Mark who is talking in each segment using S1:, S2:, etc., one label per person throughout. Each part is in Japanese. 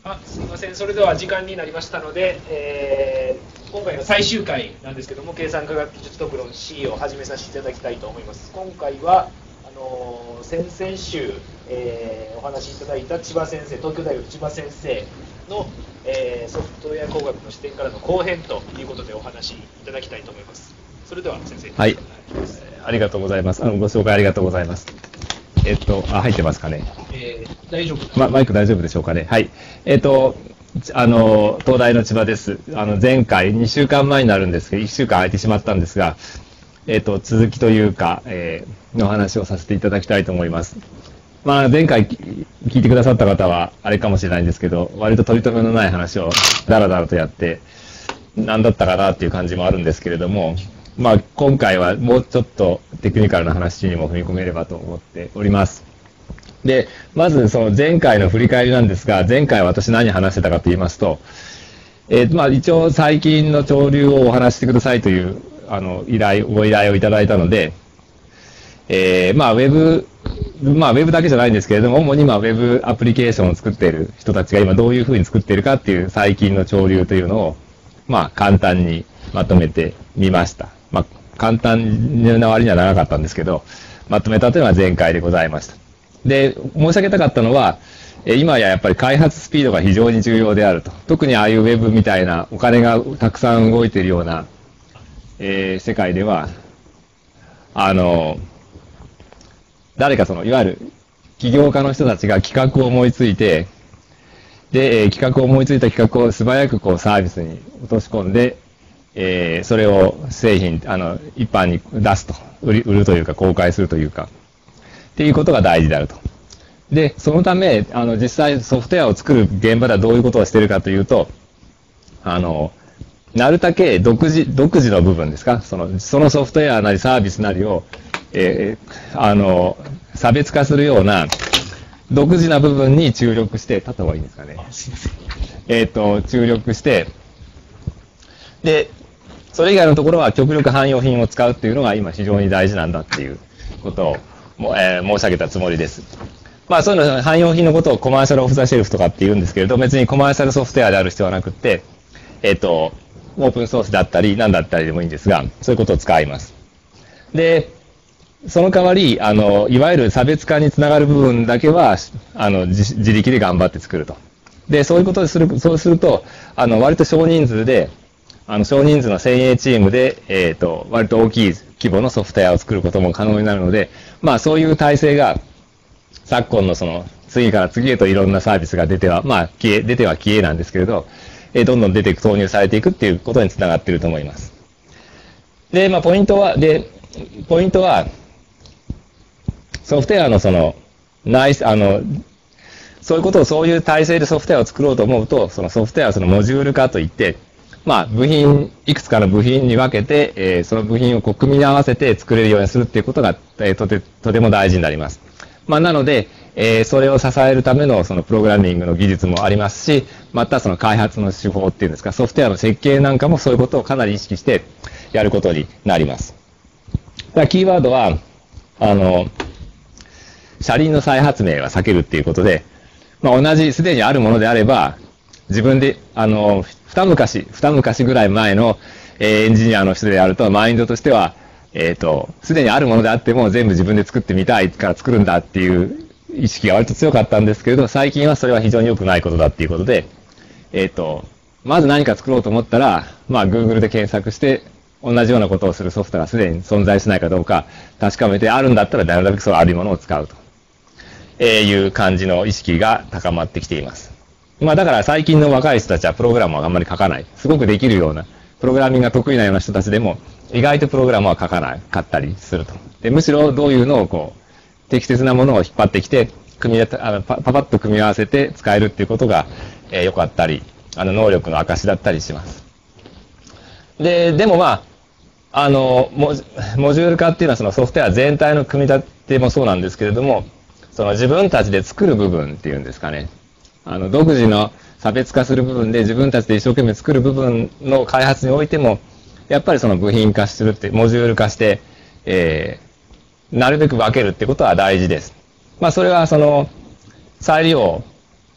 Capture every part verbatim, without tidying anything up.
S1: あ、すみません。それでは時間になりましたので、えー、今回の最終回なんですけども、計算科学技術特論 C を始めさせていただきたいと思います。今回はあのー、先々週、えー、お話しいただいた千葉先生、東京大学千葉先生の、えー、ソフトウェア工学の視点からの後編ということでお話しいただきたいと思います。それでは先生。
S2: はい。ありがとうございます。あのご紹介ありがとうございます。えっと、あ、入ってますかね。
S1: えー、大丈夫、
S2: ま、マイク大丈夫でしょうかね。はい。えっと、あの、東大の千葉です。あの、前回にしゅうかんまえになるんですけど、いっしゅうかん空いてしまったんですが、えっと、続きというか、えー、の話をさせていただきたいと思います。まあ、前回聞いてくださった方は、あれかもしれないんですけど、割と取り留めのない話をダラダラとやって、何だったかなっていう感じもあるんですけれども、まあ、今回はもうちょっとテクニカルな話にも踏み込めればと思っております。で、まずその前回の振り返りなんですが、前回私何話してたかと言いますと、えー、まあ一応最近の潮流をお話してくださいというあの依頼、ご依頼をいただいたので、えー、まあウェブ、まあウェブだけじゃないんですけれども、主にまあウェブアプリケーションを作っている人たちが今どういうふうに作っているかっていう最近の潮流というのを、まあ簡単にまとめてみました。まあ簡単な割には長かったんですけど、まとめたというのは前回でございました。で、申し上げたかったのは、今ややっぱり開発スピードが非常に重要であると。特にああいうウェブみたいなお金がたくさん動いているような、えー、世界では、あの、誰かその、いわゆる起業家の人たちが企画を思いついて、で、えー、企画を思いついた企画を素早くこうサービスに落とし込んで、えー、それを製品、あの、一般に出すと。売り、売るというか公開するというか。っていうことが大事であると。で、そのため、あの、実際ソフトウェアを作る現場ではどういうことをしているかというと、あの、なるだけ独自、独自の部分ですか、その、そのソフトウェアなりサービスなりを、えー、あの、差別化するような、独自な部分に注力して、立った方がいいんですかね。えっと、注力して、で、それ以外のところは極力汎用品を使うっていうのが今非常に大事なんだっていうことを、もえー、申し上げたつもりです。まあそういうの、汎用品のことをコマーシャルオフザシェルフとかって言うんですけれど、別にコマーシャルソフトウェアである必要はなくって、えっと、オープンソースだったり、何だったりでもいいんですが、そういうことを使います。で、その代わり、あの、いわゆる差別化につながる部分だけは、あの、自, 自力で頑張って作ると。で、そういうことでする、そうすると、あの、割と少人数で、あの、少人数の先鋭チームで、えっと、割と大きい規模のソフトウェアを作ることも可能になるので、まあそういう体制が、昨今のその、次から次へといろんなサービスが出ては、まあ消え、出ては消えなんですけれど、えどんどん出ていく、投入されていくっていうことにつながっていると思います。で、まあポイントは、で、ポイントは、ソフトウェアのその、ナイス、あの、そういうことを、そういう体制でソフトウェアを作ろうと思うと、そのソフトウェアはそのモジュール化といって、まあ、部品、いくつかの部品に分けて、えー、その部品をこう組み合わせて作れるようにするっていうことが、えー、とて、とても大事になります。まあ、なので、えー、それを支えるためのそのプログラミングの技術もありますし、またその開発の手法っていうんですか、ソフトウェアの設計なんかもそういうことをかなり意識してやることになります。だからキーワードは、あの、車輪の再発明は避けるっていうことで、まあ、同じすでにあるものであれば、自分で、あの、二昔、二昔ぐらい前の、えー、エンジニアの人であると、マインドとしては、えっと、すでにあるものであっても全部自分で作ってみたいから作るんだっていう意識が割と強かったんですけれど、最近はそれは非常に良くないことだっていうことで、えっと、まず何か作ろうと思ったら、まあ、Google で検索して、同じようなことをするソフトがすでに存在しないかどうか確かめて、あるんだったらなるべくそうあるものを使うと、えー、いう感じの意識が高まってきています。まあだから最近の若い人たちはプログラムはあんまり書かない。すごくできるような、プログラミングが得意なような人たちでも、意外とプログラムは書かない、書ったりすると。で、むしろどういうのをこう、適切なものを引っ張ってきて、組みあのパパパッと組み合わせて使えるっていうことが、えー、良かったり、あの能力の証だったりします。で、でもまあ、あの、モジュール化っていうのはそのソフトウェア全体の組み立てもそうなんですけれども、その自分たちで作る部分っていうんですかね。あの、独自の差別化する部分で自分たちで一生懸命作る部分の開発においても、やっぱりその部品化するって、モジュール化して、えー、なるべく分けるってことは大事です。まあそれはその、再利用、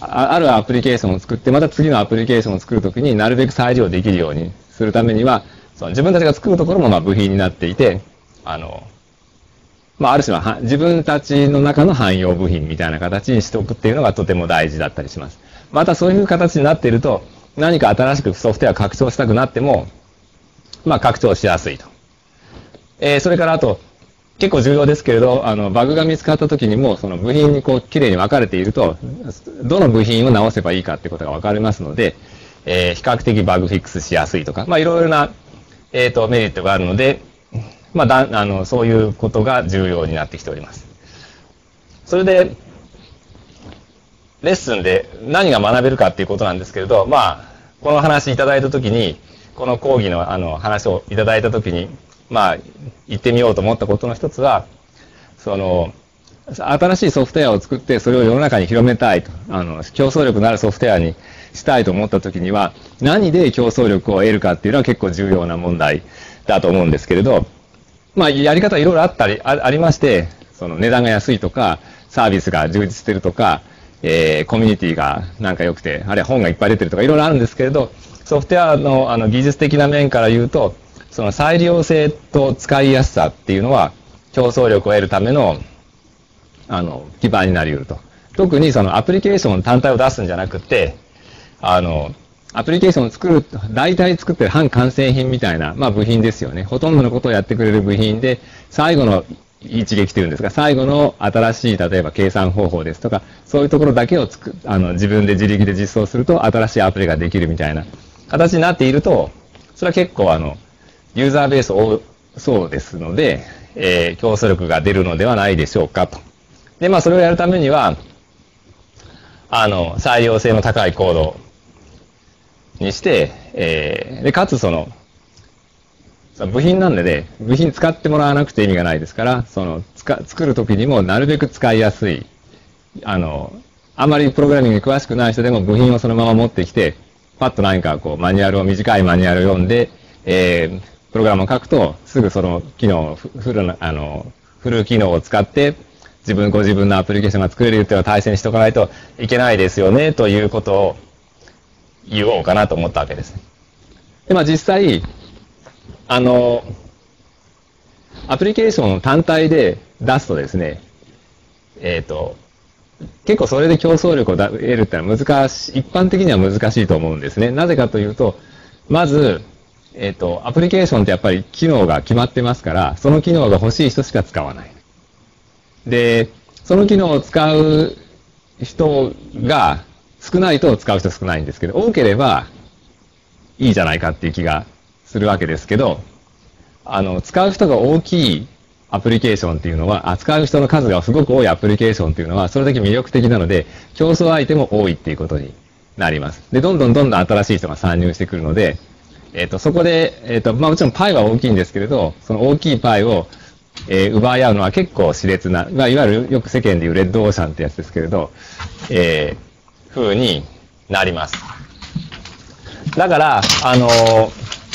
S2: ああるアプリケーションを作って、また次のアプリケーションを作るときになるべく再利用できるようにするためには、その自分たちが作るところもまあ部品になっていて、あの、まあ、ある種は自分たちの中の汎用部品みたいな形にしておくっていうのがとても大事だったりします。またそういう形になっていると、何か新しくソフトウェア拡張したくなっても、まあ、拡張しやすいと。えー、それからあと、結構重要ですけれど、あの、バグが見つかった時にも、その部品にこう、綺麗に分かれていると、どの部品を直せばいいかっていうことが分かりますので、えー、比較的バグフィックスしやすいとか、まあ、いろいろな、えっと、メリットがあるので、まあ、だあのそういうことが重要になってきております。それで、レッスンで何が学べるかっていうことなんですけれど、まあ、この話いただいたときに、この講義のあの話をいただいたときに、まあ、言ってみようと思ったことの一つは、その、新しいソフトウェアを作ってそれを世の中に広めたいと、あの、競争力のあるソフトウェアにしたいと思ったときには、何で競争力を得るかっていうのは結構重要な問題だと思うんですけれど、まあ、やり方いろいろあったり、あ, ありまして、その値段が安いとか、サービスが充実してるとか、えー、コミュニティがなんか良くて、あるいは本がいっぱい出てるとか、いろいろあるんですけれど、ソフトウェアのあの技術的な面から言うと、その再利用性と使いやすさっていうのは、競争力を得るための、あの、基盤になり得ると。特にそのアプリケーション単体を出すんじゃなくて、あの、アプリケーションを作る、大体作ってる半完成品みたいな、まあ部品ですよね。ほとんどのことをやってくれる部品で、最後の一撃というんですが、最後の新しい、例えば計算方法ですとか、そういうところだけをつく、あの、自分で自力で実装すると、新しいアプリができるみたいな形になっていると、それは結構あの、ユーザーベース多そうですので、えー、競争力が出るのではないでしょうかと。で、まあそれをやるためには、あの、再利用性の高いコードにして、えー、で、かつその、部品なんでね、部品使ってもらわなくて意味がないですから、その、つか作るときにもなるべく使いやすい、あの、あまりプログラミングに詳しくない人でも部品をそのまま持ってきて、パッと何かこう、マニュアルを、短いマニュアルを読んで、えー、プログラムを書くと、すぐその機能、フルな、あの、フル機能を使って、自分ご自分のアプリケーションが作れるっていうのを対戦しておかないといけないですよね、ということを言おうかなと思ったわけです。で、まあ実際、あの、アプリケーション単体で出すとですね、えっと、結構それで競争力を得るってのは難しい、一般的には難しいと思うんですね。なぜかというと、まず、えっと、アプリケーションってやっぱり機能が決まってますから、その機能が欲しい人しか使わない。で、その機能を使う人が少ないと使う人少ないんですけど、多ければいいじゃないかっていう気がするわけですけど、あの、使う人が大きいアプリケーションっていうのは、扱う人の数がすごく多いアプリケーションっていうのは、それだけ魅力的なので、競争相手も多いっていうことになります。で、どんどんどんどん新しい人が参入してくるので、えっと、そこで、えっと、まあもちろんパイは大きいんですけれど、その大きいパイを、えー、奪い合うのは結構熾烈な、まあ、いわゆるよく世間でいうレッドオーシャンってやつですけれど、えー、風になります。だから、あのー、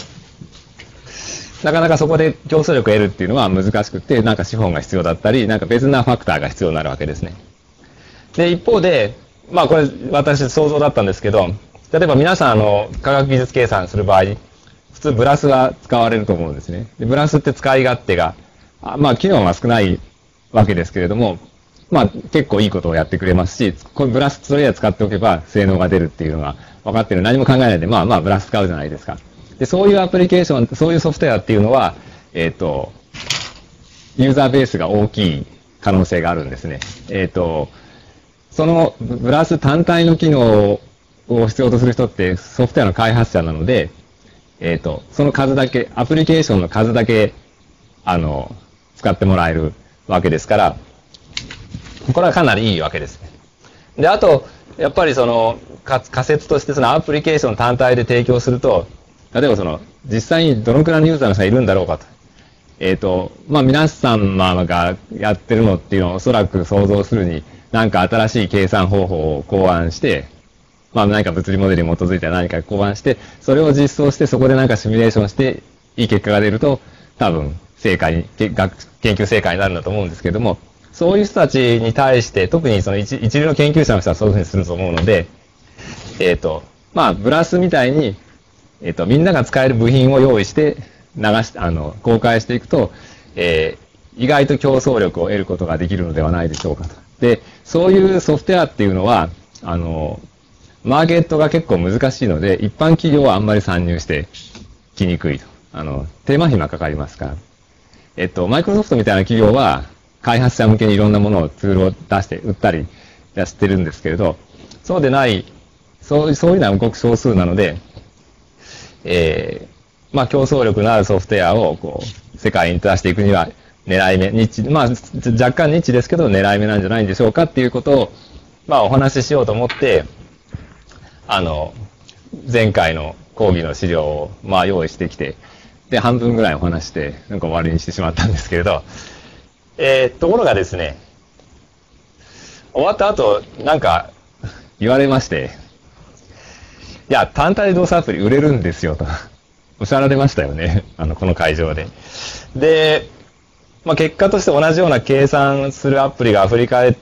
S2: なかなかそこで競争力を得るっていうのは難しくて、なんか資本が必要だったり、なんか別なファクターが必要になるわけですね。で、一方で、まあこれ私想像だったんですけど、例えば皆さんあの、科学技術計算する場合、普通ブラスが使われると思うんですね。でブラスって使い勝手が、あまあ機能が少ないわけですけれども、まあ結構いいことをやってくれますし、このブラスそれで使っておけば性能が出るっていうのが分かってる、何も考えないで、まあまあブラス使うじゃないですか。で、そういうアプリケーション、そういうソフトウェアっていうのは、えっと、ユーザーベースが大きい可能性があるんですね。えっと、そのブラス単体の機能を必要とする人ってソフトウェアの開発者なので、えっと、その数だけ、アプリケーションの数だけ、あの、使ってもらえるわけですから、これはかなりいいわけですね。で、あと、やっぱりその、仮説としてそのアプリケーション単体で提供すると、例えばその、実際にどのくらいのユーザーの人がいるんだろうかと。えっと、まあ皆様がやってるのっていうのをおそらく想像するに、なんか新しい計算方法を考案して、まあ何か物理モデルに基づいて何か考案して、それを実装してそこでなんかシミュレーションして、いい結果が出ると、多分、正解に、研究成果になるんだと思うんですけれども、 そういう人たちに対して、特にその一一流の研究者の人はそういうふうにすると思うので、えっと、まあ、ブラスみたいに、えっと、みんなが使える部品を用意して流し、あの、公開していくと、えー、意外と競争力を得ることができるのではないでしょうかと。で、そういうソフトウェアっていうのは、あの、マーケットが結構難しいので、一般企業はあんまり参入してきにくいと。あの、手間暇かかりますから。えっと、マイクロソフトみたいな企業は、開発者向けにいろんなものを、ツールを出して売ったりしてるんですけれど、そうでない、そう、そういうのはごく少数なので、えー、まあ競争力のあるソフトウェアを、こう、世界に出していくには、狙い目、ニッチ、まあ若干ニッチですけど、狙い目なんじゃないんでしょうかっていうことを、まあお話ししようと思って、あの、前回の講義の資料を、まあ用意してきて、で、半分ぐらいお話して、なんか終わりにしてしまったんですけれど、えー、ところがですね、終わった後、なんか言われまして、いや、単体動作アプリ売れるんですよ、とおっしゃられましたよね。あの、この会場で。で、まあ、結果として同じような計算するアプリがあふれ返って、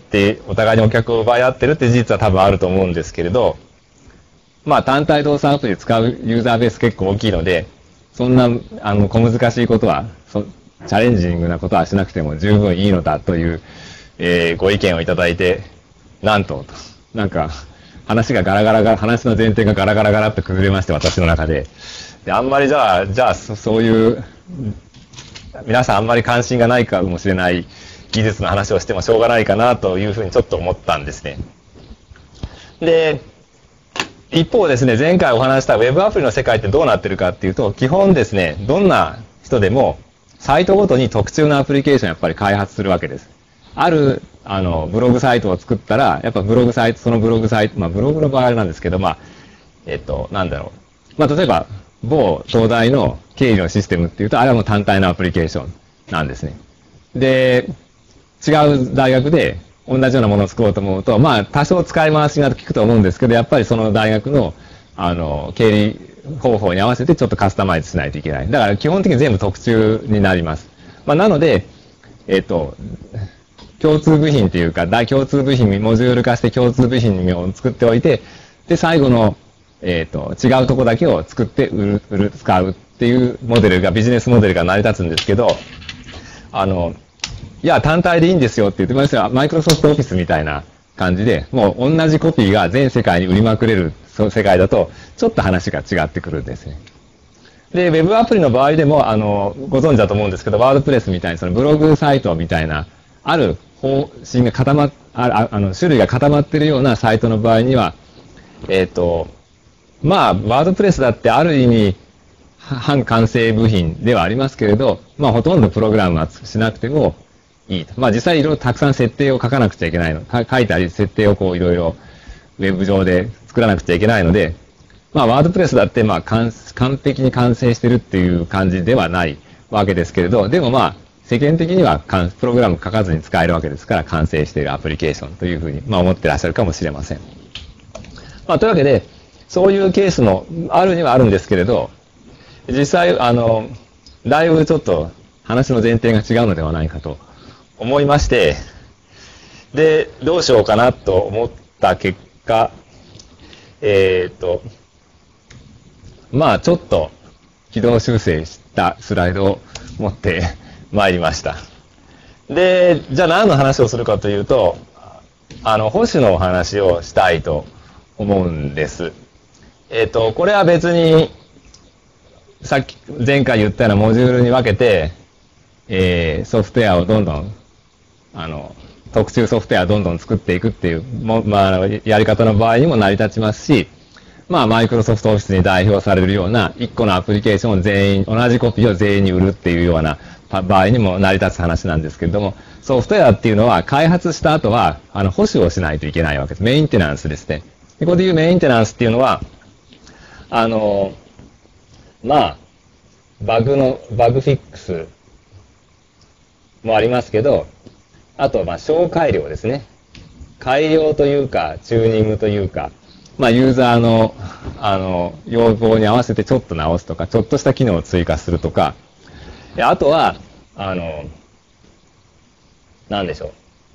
S2: お互いにお客を奪い合ってるって事実は多分あると思うんですけれど、まあ、単体動作アプリ使うユーザーベース結構大きいので、そんな、あの、小難しいことは、そチャレンジングなことはしなくても十分いいのだという、えー、ご意見をいただいて、なんと、なんか、話がガラガラガラ、話の前提がガラガラガラって崩れまして、私の中で。で、あんまりじゃあ、じゃあ、そそういう、皆さんあんまり関心がないかもしれない技術の話をしてもしょうがないかなというふうにちょっと思ったんですね。で、一方ですね、前回お話した Web アプリの世界ってどうなってるかっていうと、基本ですね、どんな人でもサイトごとに特注のアプリケーションをやっぱり開発するわけです。ある、あの、ブログサイトを作ったら、やっぱブログサイト、そのブログサイト、まあブログの場合なんですけど、まあ、えっと、なんだろう。まあ例えば、某東大の経理のシステムっていうと、あれはもう単体のアプリケーションなんですね。で、違う大学で同じようなものを作ろうと思うと、まあ多少使い回しが効くと思うんですけど、やっぱりその大学の、あの、経理方法に合わせてちょっとカスタマイズしないといけない。だから基本的に全部特注になります。まあなので、えっと、共通部品っていうか、大共通部品にモジュール化して共通部品を作っておいて、で、最後の、えっと、違うとこだけを作って売る、売る、使うっていうモデルが、ビジネスモデルが成り立つんですけど、あの、いや、単体でいいんですよって言ってますよ。マイクロソフトオフィスみたいな感じで、もう同じコピーが全世界に売りまくれる世界だと、ちょっと話が違ってくるんですね。で、ウェブアプリの場合でも、あの、ご存知だと思うんですけど、ワードプレスみたいに、そのブログサイトみたいな、ある方針が固まっ、ああの、種類が固まっているようなサイトの場合には、えっと、まあ、ワードプレスだってある意味、半完成部品ではありますけれど、まあ、ほとんどプログラムはしなくてもいいと。まあ、実際いろいろたくさん設定を書かなくちゃいけないの。書いたり、設定をこういろいろウェブ上で作らなくちゃいけないので、まあ、ワードプレスだって、まあ、完璧に完成してるっていう感じではないわけですけれど、でもまあ、世間的にはプログラム書かずに使えるわけですから、完成しているアプリケーションというふうに、まあ、思ってらっしゃるかもしれません。まあ、というわけで、そういうケースもあるにはあるんですけれど、実際、あの、だいぶちょっと話の前提が違うのではないかと思いまして、で、どうしようかなと思った結果、えっと、まあちょっと軌道修正したスライドを持ってまいりました。で、じゃあ何の話をするかというと、あの、保守のお話をしたいと思うんです。えっと、これは別に、さっき前回言ったようなモジュールに分けて、えー、ソフトウェアをどんどん、あの、特注ソフトウェアをどんどん作っていくっていうも、まあ、やり方の場合にも成り立ちますし、まあ、マイクロソフトオフィスに代表されるような、一個のアプリケーションを全員、同じコピーを全員に売るっていうような場合にも成り立つ話なんですけれども、ソフトウェアっていうのは開発した後は、あの、保守をしないといけないわけです。メインテナンスですね。ここでいうメインテナンスっていうのは、あの、まあ、バグの、バグフィックスもありますけど、あと、まあ、小改良ですね。改良というか、チューニングというか、まあ、ユーザーの、あの、要望に合わせてちょっと直すとか、ちょっとした機能を追加するとか、あとは、あの、なんでしょう。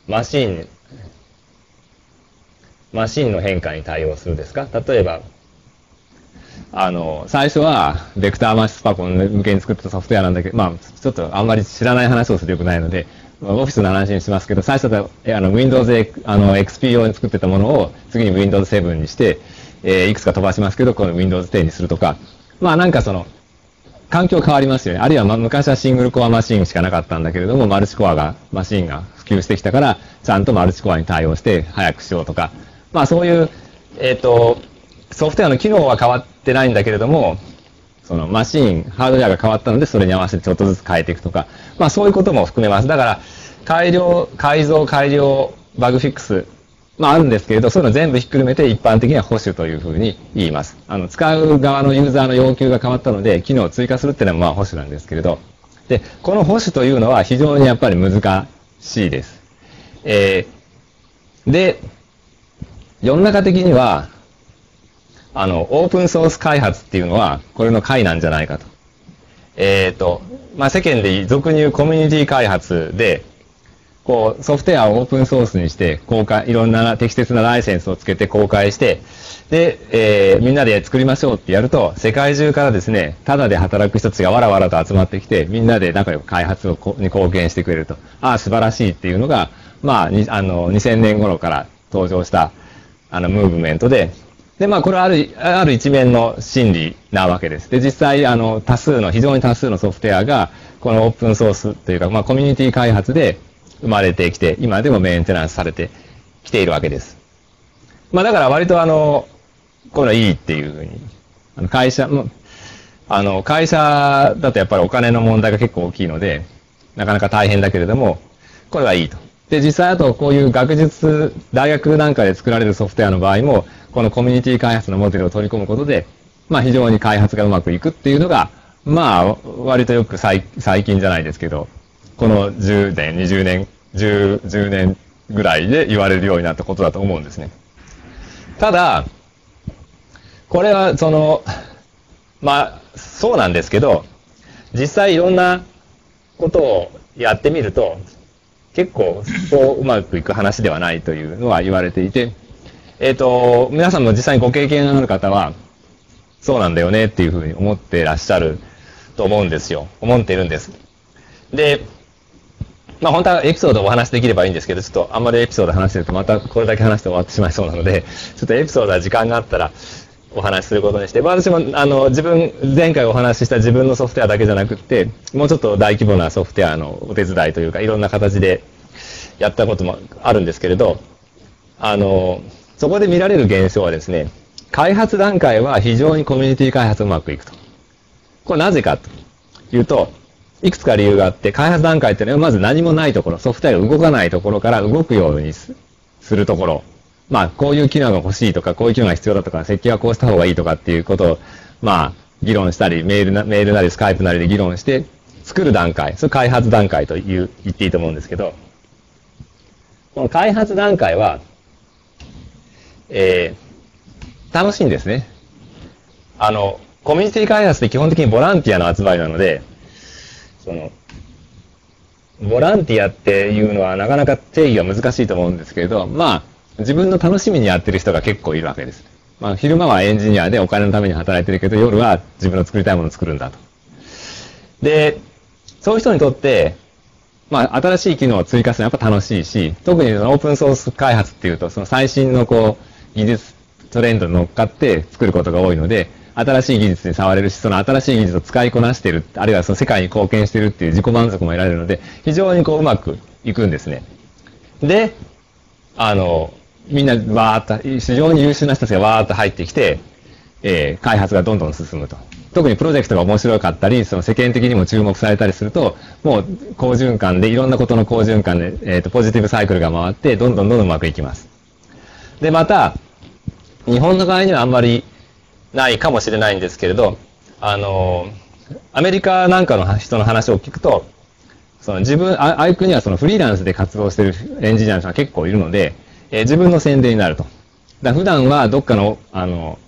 S2: マシン、マシンの変化に対応するですか？例えば、あの、最初は、ベクターマシスパコン向けに作ったソフトウェアなんだけど、まあ、ちょっとあんまり知らない話をするとよくないので、オフィスの話にしますけど、最初はあの Windows あの エックスピー 用に作ってたものを次に ウィンドウズセブン にして、えー、いくつか飛ばしますけど、この ウィンドウズテン にするとか、まあなんかその、環境変わりますよね。あるいは、まあ、昔はシングルコアマシンしかなかったんだけれども、マルチコアが、マシンが普及してきたから、ちゃんとマルチコアに対応して早くしようとか、まあそういう、えっと、ソフトウェアの機能は変わってないんだけれども、そのマシン、ハードウェアが変わったので、それに合わせてちょっとずつ変えていくとか、まあそういうことも含めます。だから、改良、改造、改良、バグフィックス、まああるんですけれど、そういうの全部ひっくるめて一般的には保守というふうに言います。あの、使う側のユーザーの要求が変わったので、機能を追加するっていうのはまあ保守なんですけれど、で、この保守というのは非常にやっぱり難しいです。えー、で、世の中的には、あの、オープンソース開発っていうのは、これの解なんじゃないかと。えっと、まあ世間で俗に言うコミュニティ開発で、こう、ソフトウェアをオープンソースにして公開、いろんな適切なライセンスをつけて公開して、で、えー、みんなで作りましょうってやると、世界中からですね、ただで働く人たちがわらわらと集まってきて、みんなで仲良く開発をこに貢献してくれると。ああ、素晴らしいっていうのが、まあ、にあの、にせんねん頃から登場した、あの、ムーブメントで、で、まあ、これはある、ある一面の真理なわけです。で、実際、あの、多数の、非常に多数のソフトウェアが、このオープンソースというか、まあ、コミュニティ開発で、生まれてきて、今でもメンテナンスされてきているわけです。まあだから割とあの、これはいいっていうふうに、あの会社、あの、会社だとやっぱりお金の問題が結構大きいので、なかなか大変だけれども、これはいいと。で、実際あとこういう学術、大学なんかで作られるソフトウェアの場合も、このコミュニティ開発のモデルを取り込むことで、まあ非常に開発がうまくいくっていうのが、まあ割とよく最近じゃないですけど、このじゅうねん、にじゅうねん、じゅう、じゅうねんぐらいで言われるようになったことだと思うんですね。ただ、これはその、まあ、そうなんですけど、実際いろんなことをやってみると、結構そううまくいく話ではないというのは言われていて、えっと、皆さんも実際にご経験のある方は、そうなんだよねっていうふうに思ってらっしゃると思うんですよ。思っているんです。で、まあ本当はエピソードをお話しできればいいんですけど、ちょっとあんまりエピソード話してるとまたこれだけ話して終わってしまいそうなので、ちょっとエピソードは時間があったらお話しすることにして、私もあの自分、前回お話しした自分のソフトウェアだけじゃなくって、もうちょっと大規模なソフトウェアのお手伝いというか、いろんな形でやったこともあるんですけれど、あの、そこで見られる現象はですね、開発段階は非常にコミュニティ開発うまくいくと。これなぜかというと、いくつか理由があって、開発段階っていうのはまず何もないところ、ソフトウェアが動かないところから動くようにするところ。まあ、こういう機能が欲しいとか、こういう機能が必要だとか、設計はこうした方がいいとかっていうことを、まあ、議論したり、メールな、メールなりスカイプなりで議論して、作る段階、それ開発段階という言っていいと思うんですけど、この開発段階は、えー、楽しいんですね。あの、コミュニティ開発って基本的にボランティアの集まりなので、その、ボランティアっていうのはなかなか定義が難しいと思うんですけれど、まあ、自分の楽しみにやってる人が結構いるわけです。まあ、昼間はエンジニアでお金のために働いてるけど、夜は自分の作りたいものを作るんだと。で、そういう人にとって、まあ、新しい機能を追加するのはやっぱ楽しいし、特にそのオープンソース開発っていうと、その最新のこう、技術トレンドに乗っかって作ることが多いので、新しい技術に触れるし、その新しい技術を使いこなしている、あるいはその世界に貢献しているっていう自己満足も得られるので、非常にこううまくいくんですね。で、あの、みんなわーっと、非常に優秀な人たちがわーっと入ってきて、えー、開発がどんどん進むと。特にプロジェクトが面白かったり、その世間的にも注目されたりすると、もう好循環で、いろんなことの好循環で、えっと、ポジティブサイクルが回って、どんどんどんどんうまくいきます。で、また、日本の場合にはあんまりないかもしれないんですけれど、あの、アメリカなんかの人の話を聞くと、その自分、ああいう国はそのフリーランスで活動しているエンジニアの人が結構いるので、えー、自分の宣伝になると。だ普段はどっかの、あの、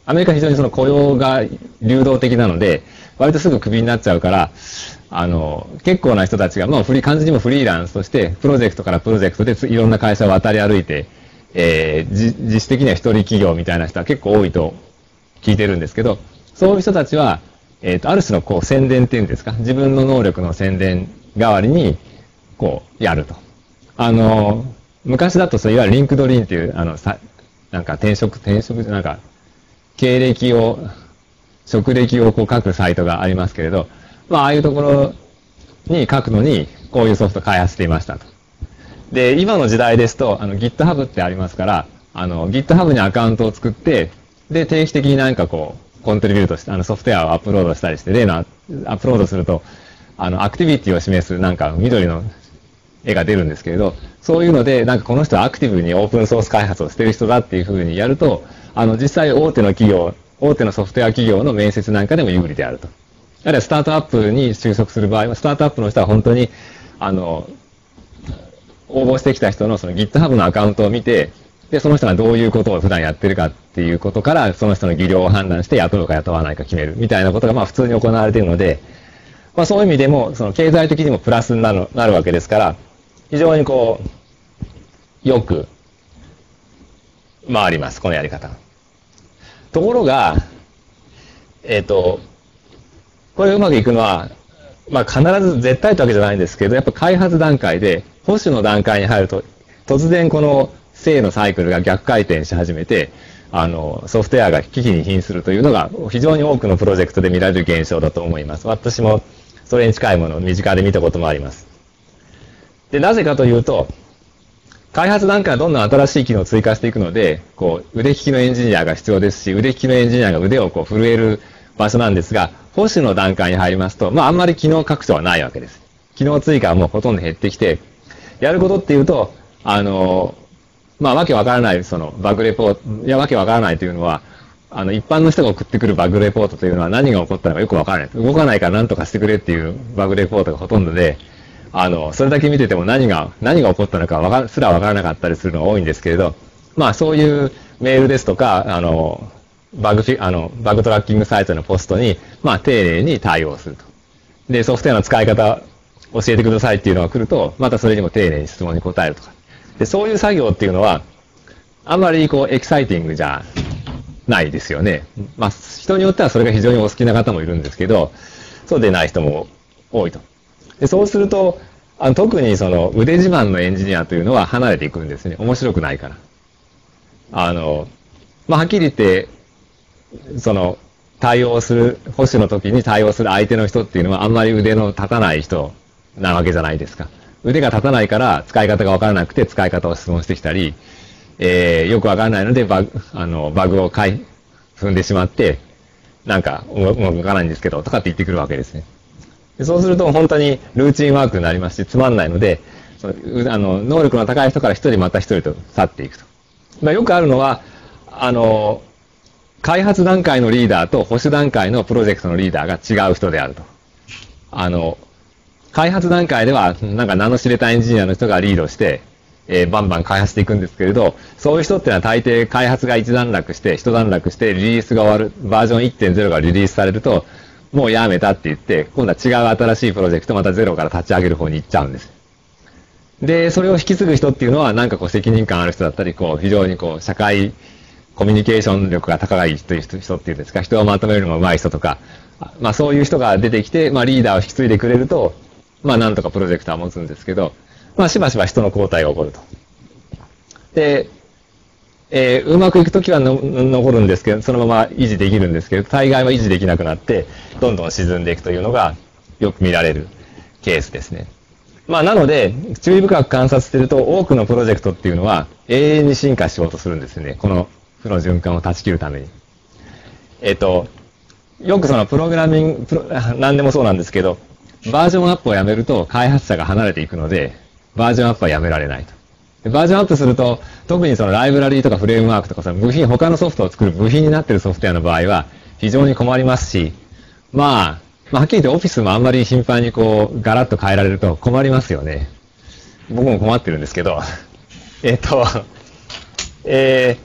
S2: アメリカ非常にその雇用が流動的なので、割とすぐクビになっちゃうから、あの、結構な人たちが、まあフリー、完全にもフリーランスとして、プロジェクトからプロジェクトでいろんな会社を渡り歩いて、えー、じ実質的には一人企業みたいな人は結構多いと聞いてるんですけど、そういう人たちは、えっと、ある種のこう宣伝っていうんですか、自分の能力の宣伝代わりに、こう、やると。あの、昔だとそういわゆるリンクドリンっていう、あの、さ、なんか転職、転職、なんか、経歴を、職歴をこう書くサイトがありますけれど、まあ、ああいうところに書くのに、こういうソフト開発していましたと。で、今の時代ですと、あの、GitHub ってありますから、あの、GitHub にアカウントを作って、で、定期的になんかこう、コントリビュートして、あの、ソフトウェアをアップロードしたりして、例のアップロードすると、あの、アクティビティを示す、なんか、緑の絵が出るんですけれど、そういうので、なんかこの人はアクティブにオープンソース開発をしている人だっていうふうにやると、あの、実際大手の企業、大手のソフトウェア企業の面接なんかでも有利であると。あるいはスタートアップに就職する場合は、スタートアップの人は本当に、あの、応募してきた人のその GitHub のアカウントを見て、で、その人がどういうことを普段やってるかっていうことから、その人の技量を判断して雇うか雇わないか決めるみたいなことがまあ普通に行われているので、まあそういう意味でも、その経済的にもプラスになる、なるわけですから、非常にこう、よく回ります、このやり方。ところが、えっと、これうまくいくのは、まあ必ず絶対というわけじゃないんですけど、やっぱ開発段階で、保守の段階に入ると、突然この正のサイクルが逆回転し始めて、あの、ソフトウェアが危機に瀕するというのが非常に多くのプロジェクトで見られる現象だと思います。私もそれに近いものを身近で見たこともあります。で、なぜかというと、開発段階はどんどん新しい機能を追加していくので、こう、腕利きのエンジニアが必要ですし、腕利きのエンジニアが腕をこう震える場所なんですが、保守の段階に入りますと、まああんまり機能拡張はないわけです。機能追加はもうほとんど減ってきて、やることっていうと、あの、まあわけわからない、そのバグレポート、いやわけわからないというのは、あの一般の人が送ってくるバグレポートというのは何が起こったのかよくわからない。動かないから何とかしてくれっていうバグレポートがほとんどで、あの、それだけ見てても何が、何が起こったのかわかすらわからなかったりするのが多いんですけれど、まあそういうメールですとか、あの、バグフィ、あの、バグトラッキングサイトのポストに、まあ丁寧に対応すると。で、ソフトウェアの使い方教えてくださいっていうのが来ると、またそれにも丁寧に質問に答えるとか。で、そういう作業っていうのは、あんまりこうエキサイティングじゃないですよね。まあ人によってはそれが非常にお好きな方もいるんですけど、そうでない人も多いと。で、そうすると、あの特にその腕自慢のエンジニアというのは離れていくんですね。面白くないから。あの、まあはっきり言って、その対応する、保守の時に対応する相手の人っていうのはあんまり腕の立たない人なわけじゃないですか。腕が立たないから使い方がわからなくて使い方を質問してきたり、えー、よくわからないのでバグ、あの、バグをかい踏んでしまって、なんかうまく動かないんですけど、とかって言ってくるわけですね。でそうすると本当にルーチンワークになりますし、つまんないので、そのあの能力の高い人から一人また一人と去っていくと。まあ、よくあるのは、あの、開発段階のリーダーと保守段階のプロジェクトのリーダーが違う人であると。あの、開発段階では、なんか名の知れたエンジニアの人がリードして、えー、バンバン開発していくんですけれど、そういう人ってのは大抵開発が一段落して、一段落して、リリースが終わる、バージョン いってんゼロ がリリースされると、もうやめたって言って、今度は違う新しいプロジェクトまたゼロから立ち上げる方に行っちゃうんです。で、それを引き継ぐ人っていうのは、なんかこう責任感ある人だったり、こう非常にこう社会、コミュニケーション力が高い人っていうんですか、人をまとめるのが上手い人とか、まあそういう人が出てきて、まあリーダーを引き継いでくれると、まあなんとかプロジェクトは持つんですけど、まあしばしば人の交代が起こると。で、えー、うまくいくときはの残るんですけど、そのまま維持できるんですけど、大概は維持できなくなって、どんどん沈んでいくというのがよく見られるケースですね。まあなので、注意深く観察していると、多くのプロジェクトっていうのは永遠に進化しようとするんですね。この負の循環を断ち切るために。えっと、よくそのプログラミング、プロ何でもそうなんですけど、バージョンアップをやめると開発者が離れていくので、バージョンアップはやめられないと。でバージョンアップすると、特にそのライブラリーとかフレームワークとかその部品、他のソフトを作る部品になっているソフトウェアの場合は非常に困りますし、まあ、まあ、はっきり言ってオフィスもあんまり頻繁にこう、ガラッと変えられると困りますよね。僕も困ってるんですけど、えっと、えー、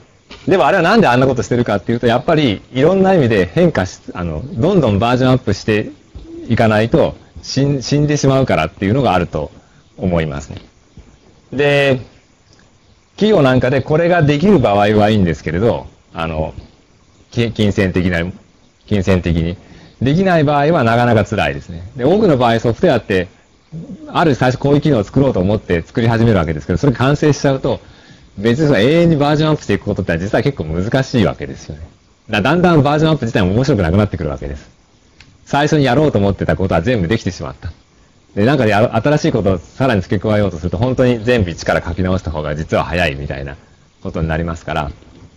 S2: でもあれはなんであんなことしてるかっていうと、やっぱりいろんな意味で変化し、あの、どんどんバージョンアップしていかないと死ん、死んでしまうからっていうのがあると思いますね。で、企業なんかでこれができる場合はいいんですけれど、あの、金銭的な、金銭的に。できない場合はなかなか辛いですね。で、多くの場合ソフトウェアって、ある最初こういう機能を作ろうと思って作り始めるわけですけど、それが完成しちゃうと、別にその永遠にバージョンアップしていくことって実は結構難しいわけですよね。だ, だんだんバージョンアップ自体も面白くなくなってくるわけです。最初にやろうと思ってたことは全部できてしまった。で、なんかで新しいことをさらに付け加えようとすると、本当に全部一から書き直した方が実は早いみたいなことになりますから。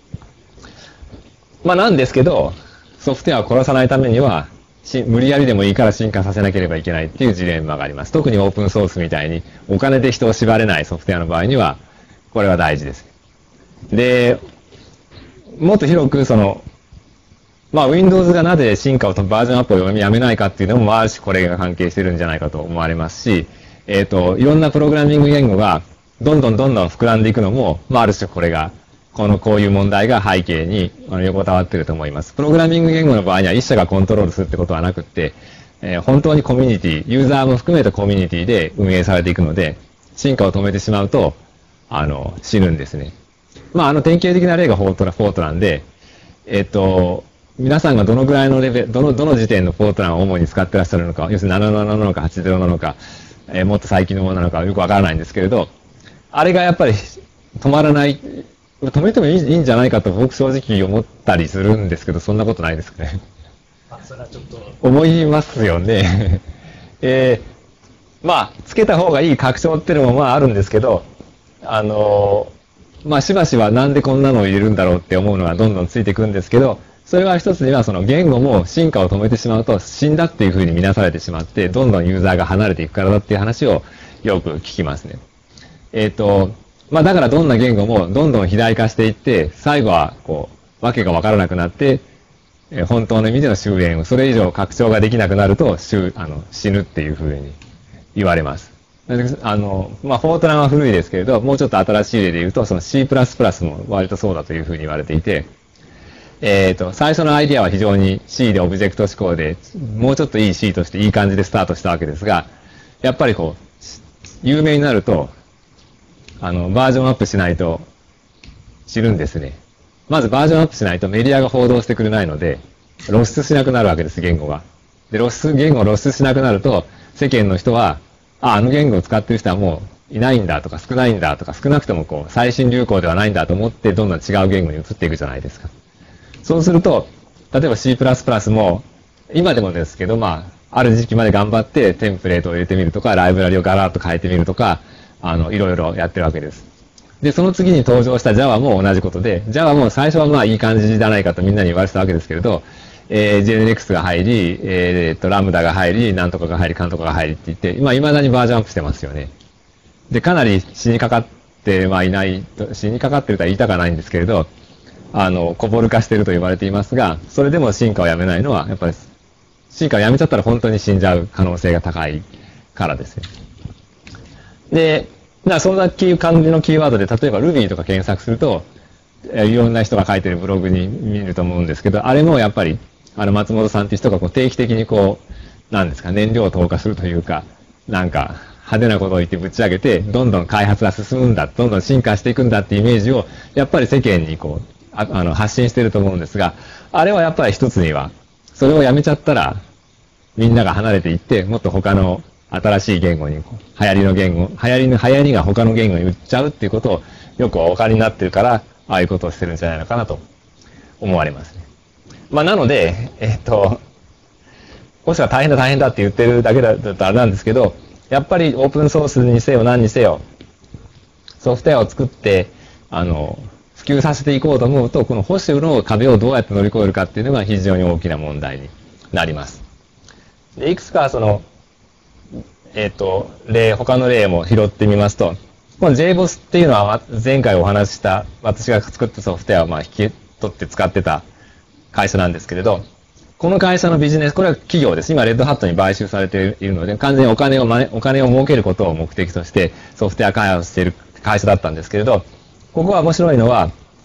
S2: まあなんですけど、ソフトウェアを殺さないためには、無理やりでもいいから進化させなければいけないっていうジレンマがあります。特にオープンソースみたいにお金で人を縛れないソフトウェアの場合には、これは大事です。で、もっと広くその、まあ Windows がなぜ進化をバージョンアップをやめないかっていうのもあるし、これが関係してるんじゃないかと思われますし、えっと、いろんなプログラミング言語がどんどんどんどん膨らんでいくのも、まあある種これが、このこういう問題が背景に横たわっていると思います。プログラミング言語の場合には一社がコントロールするってことはなくって、えー、本当にコミュニティ、ユーザーも含めたコミュニティで運営されていくので、進化を止めてしまうと、あの、死ぬんですね。まあ、あの、典型的な例がフォートラン、フォートランで、えっと、皆さんがどのぐらいのレベル、どの、どの時点のフォートランを主に使ってらっしゃるのか、要するにななじゅうなななのかはちじゅうなのか、えー、もっと最近のものなのかよくわからないんですけれど、あれがやっぱり止まらない、止めてもいい、いいんじゃないかと僕正直思ったりするんですけど、そんなことないですかね。
S1: あ、それはちょっと。
S2: 思いますよね。えー、まあ、つけた方がいい拡張っていうのもまああるんですけど、あのー、まあしばしばなんでこんなのを入れるんだろうって思うのがどんどんついていくんですけど、それは一つにはその言語も進化を止めてしまうと死んだっていうふうに見なされてしまって、どんどんユーザーが離れていくからだっていう話をよく聞きますね。えっと、まあだからどんな言語もどんどん肥大化していって、最後はこう、わけがわからなくなって、えー、本当の意味での終焉を、それ以上拡張ができなくなると、あの死ぬっていうふうに言われます。あの、まあ、フォートランは古いですけれど、もうちょっと新しい例で言うと、その シープラスプラス も割とそうだというふうに言われていて、えっと、最初のアイディアは非常に C でオブジェクト思考で、もうちょっといい C としていい感じでスタートしたわけですが、やっぱりこう、有名になると、あの、バージョンアップしないと死ぬんですね。まずバージョンアップしないとメディアが報道してくれないので、露出しなくなるわけです、言語が。で、露出、言語を露出しなくなると、世間の人は、あ、あの言語を使ってる人はもういないんだとか少ないんだとか、少なくともこう、最新流行ではないんだと思って、どんどん違う言語に移っていくじゃないですか。そうすると、例えば シープラスプラス も、今でもですけど、まあ、ある時期まで頑張ってテンプレートを入れてみるとか、ライブラリをガラッと変えてみるとか、あの、いろいろやってるわけです。で、その次に登場した Java も同じことで、Java も最初はまあいい感じじゃないかとみんなに言われてたわけですけれど、えー、ジェネリクス が入り、えー、っと、ラムダが入り、なんとかが入り、かんとかが入りって言って、今未だにバージョンアップしてますよね。で、かなり死にかかってはいない、死にかかってるとは言いたかないんですけれど、あの、こぼる化してると言われていますが、それでも進化をやめないのは、やっぱり、進化をやめちゃったら本当に死んじゃう可能性が高いからですね。で、なそんな感じのキーワードで、例えば Ruby とか検索すると、いろんな人が書いてるブログに見ると思うんですけど、あれもやっぱり、あの、松本さんっていう人がこう定期的にこう、なんですか、燃料を投下するというか、なんか、派手なことを言ってぶち上げて、どんどん開発が進むんだ、どんどん進化していくんだっていうイメージを、やっぱり世間にこう、あ, あの発信してると思うんですが、あれはやっぱり一つには、それをやめちゃったら、みんなが離れていって、もっと他の新しい言語に、流行りの言語、流行りの、流行りが他の言語に売っちゃうっていうことをよくお分かりになってるから、ああいうことをしてるんじゃないのかなと思われますね。まあなので、えっと、もしくは大変だ大変だって言ってるだけだとあれなんですけど、やっぱりオープンソースにせよ何にせよ、ソフトウェアを作って、あの、普及させていこうと思うと、この保守の壁をどうやって乗り越えるかっていうのが非常に大きな問題になります。で、いくつかその、えっと、例、他の例も拾ってみますと、この ジェイボス っていうのは前回お話しした私が作ったソフトウェアをまあ引き取って使ってた会社なんですけれど、この会社のビジネス、これは企業です。今、レッドハットに買収されているので、完全にお金を、お金を儲けることを目的としてソフトウェア開発している会社だったんですけれど、ここは面白いのは、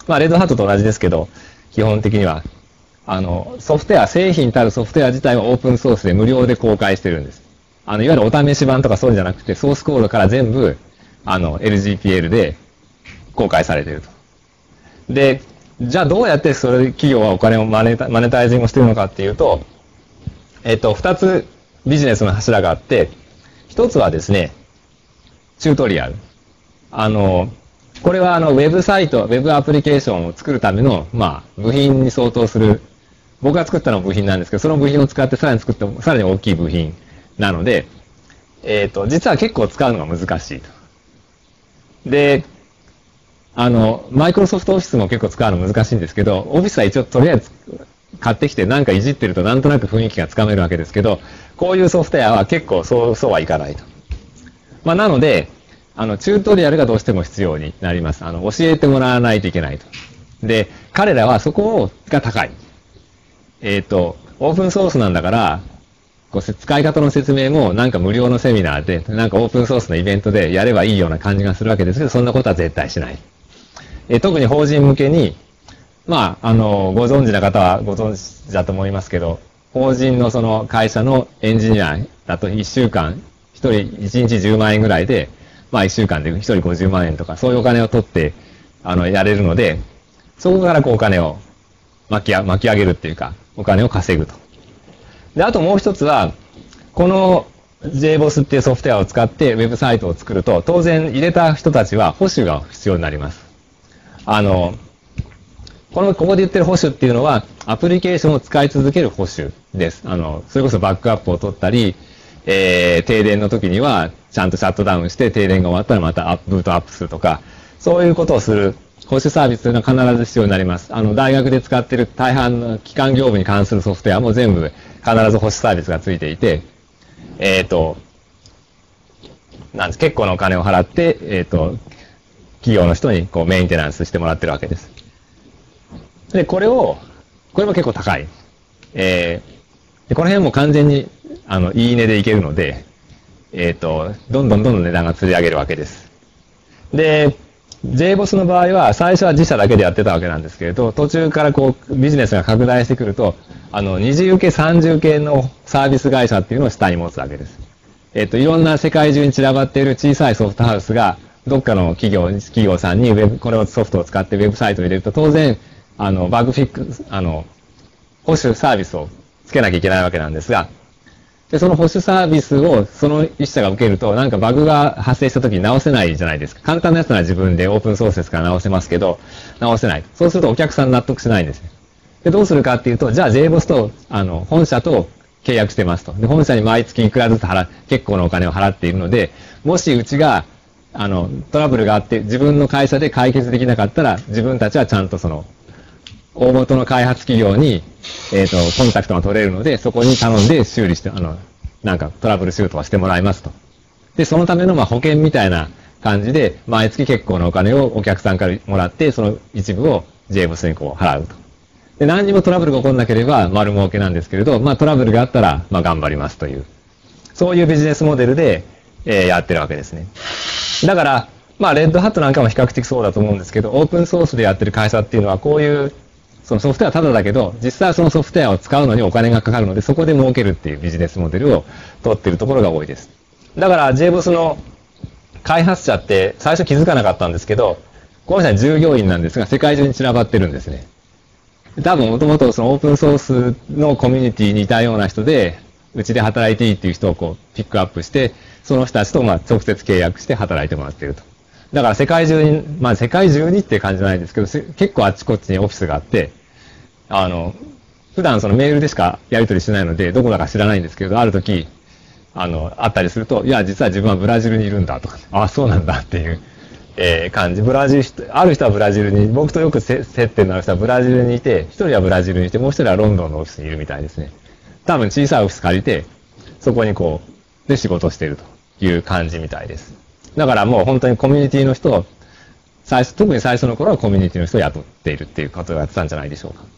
S2: まあ、レッドハットと同じですけど、基本的には、あの、ソフトウェア、製品たるソフトウェア自体はオープンソースで無料で公開してるんです。あの、いわゆるお試し版とかそうじゃなくて、ソースコードから全部、あの、エルジーピーエル で公開されていると。で、じゃあどうやってそれ、企業はお金をマネタ、マネタイジングをしているのかっていうと、えっと、二つビジネスの柱があって、一つはですね、チュートリアル。あの、これはあの、ウェブサイト、ウェブアプリケーションを作るための、まあ、部品に相当する、僕が作ったのは部品なんですけど、その部品を使ってさらに作っても、さらに大きい部品なので、えっと、実は結構使うのが難しいと。で、あの、マイクロソフトオフィスも結構使うの難しいんですけど、オフィスは一応とりあえず買ってきてなんかいじってるとなんとなく雰囲気がつかめるわけですけど、こういうソフトウェアは結構そう、そうはいかないと。まあ、なので、あの、チュートリアルがどうしても必要になります。あの、教えてもらわないといけないと。で、彼らはそこが高い。えっと、オープンソースなんだから、こう使い方の説明もなんか無料のセミナーで、なんかオープンソースのイベントでやればいいような感じがするわけですけど、そんなことは絶対しない。え特に法人向けに、まあ、あの、ご存知な方はご存知だと思いますけど、法人のその会社のエンジニアだといっしゅうかん、ひとりいちにちじゅうまんえんぐらいで、まあいっしゅうかんでひとりごじゅうまんえんとか、そういうお金を取って、あの、やれるので、そこからこうお金を巻き巻き上げるっていうか、お金を稼ぐと。で、あともう一つは、この ジェイボス っていうソフトウェアを使ってウェブサイトを作ると、当然入れた人たちは保守が必要になります。あの、この、ここで言ってる保守っていうのは、アプリケーションを使い続ける保守です。あの、それこそバックアップを取ったり、えー、停電の時には、ちゃんとシャットダウンして、停電が終わったらまたアップ、ブートアップするとか、そういうことをする保守サービスというのは必ず必要になります。あの、大学で使っている大半の基幹業務に関するソフトウェアも全部必ず保守サービスがついていて、えっと、なんです、結構なお金を払って、えっと、企業の人にこうメンテナンスしてもらってるわけです。で、これを、これも結構高い。えー、でこの辺も完全に、あの、いい値でいけるので、えっと、どんどんどんどん値段が釣り上げるわけです。で、ジェイボス の場合は、最初は自社だけでやってたわけなんですけれど、途中からこう、ビジネスが拡大してくると、あの、二次受け、三次受けのサービス会社っていうのを下に持つわけです。えっと、いろんな世界中に散らばっている小さいソフトハウスが、どっかの企業、企業さんにウェブ、これをソフトを使ってウェブサイトを入れると、当然、あの、バグフィックス、あの、保守サービスをつけなきゃいけないわけなんですが、で、その保守サービスをその一社が受けると、なんかバグが発生した時に直せないじゃないですか。簡単なやつなら自分でオープンソースですから直せますけど、直せない。そうするとお客さん納得しないんですね。で、どうするかっていうと、じゃあ ジェイボス と、あの、本社と契約してますと。で、本社に毎月いくらずつ払、結構なお金を払っているので、もしうちが、あの、トラブルがあって自分の会社で解決できなかったら、自分たちはちゃんとその、大元の開発企業に、えっと、コンタクトが取れるので、そこに頼んで修理して、あの、なんかトラブルシュートはしてもらいますと。で、そのためのまあ保険みたいな感じで、毎月結構なお金をお客さんからもらって、その一部を ジェイボス にこう払うと。で、何にもトラブルが起こらなければ丸儲けなんですけれど、まあトラブルがあったら、まあ頑張りますという、そういうビジネスモデルで、えー、やってるわけですね。だから、まあレッドハットなんかも比較的そうだと思うんですけど、オープンソースでやってる会社っていうのはこういう、そのソフトウェアはタダだけど、実際はそのソフトウェアを使うのにお金がかかるので、そこで儲けるっていうビジネスモデルを取っているところが多いです。だから ジェイボス の開発者って最初気づかなかったんですけど、この人は従業員なんですが、世界中に散らばってるんですね。多分もともとそのオープンソースのコミュニティにいたような人で、うちで働いていいっていう人をこうピックアップして、その人たちとまあ直接契約して働いてもらっていると。だから世界中に、まあ世界中にっていう感じじゃないですけど、結構あっちこっちにオフィスがあって、あの、普段そのメールでしかやり取りしないので、どこだか知らないんですけど、ある時、あの、あったりすると、いや、実は自分はブラジルにいるんだとか、ああ、そうなんだっていう、えー、感じ。ブラジル、ある人はブラジルに、僕とよく接点のある人はブラジルにいて、一人はブラジルにいて、もう一人はロンドンのオフィスにいるみたいですね。多分小さいオフィス借りて、そこにこう、で仕事しているという感じみたいです。だからもう本当にコミュニティの人を、最初、特に最初の頃はコミュニティの人を雇っているっていうことをやってたんじゃないでしょうか。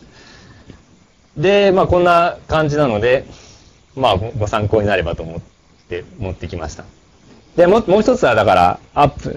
S2: で、まあこんな感じなので、まあご参考になればと思って持ってきました。で、もう、もう一つはだから、アップ、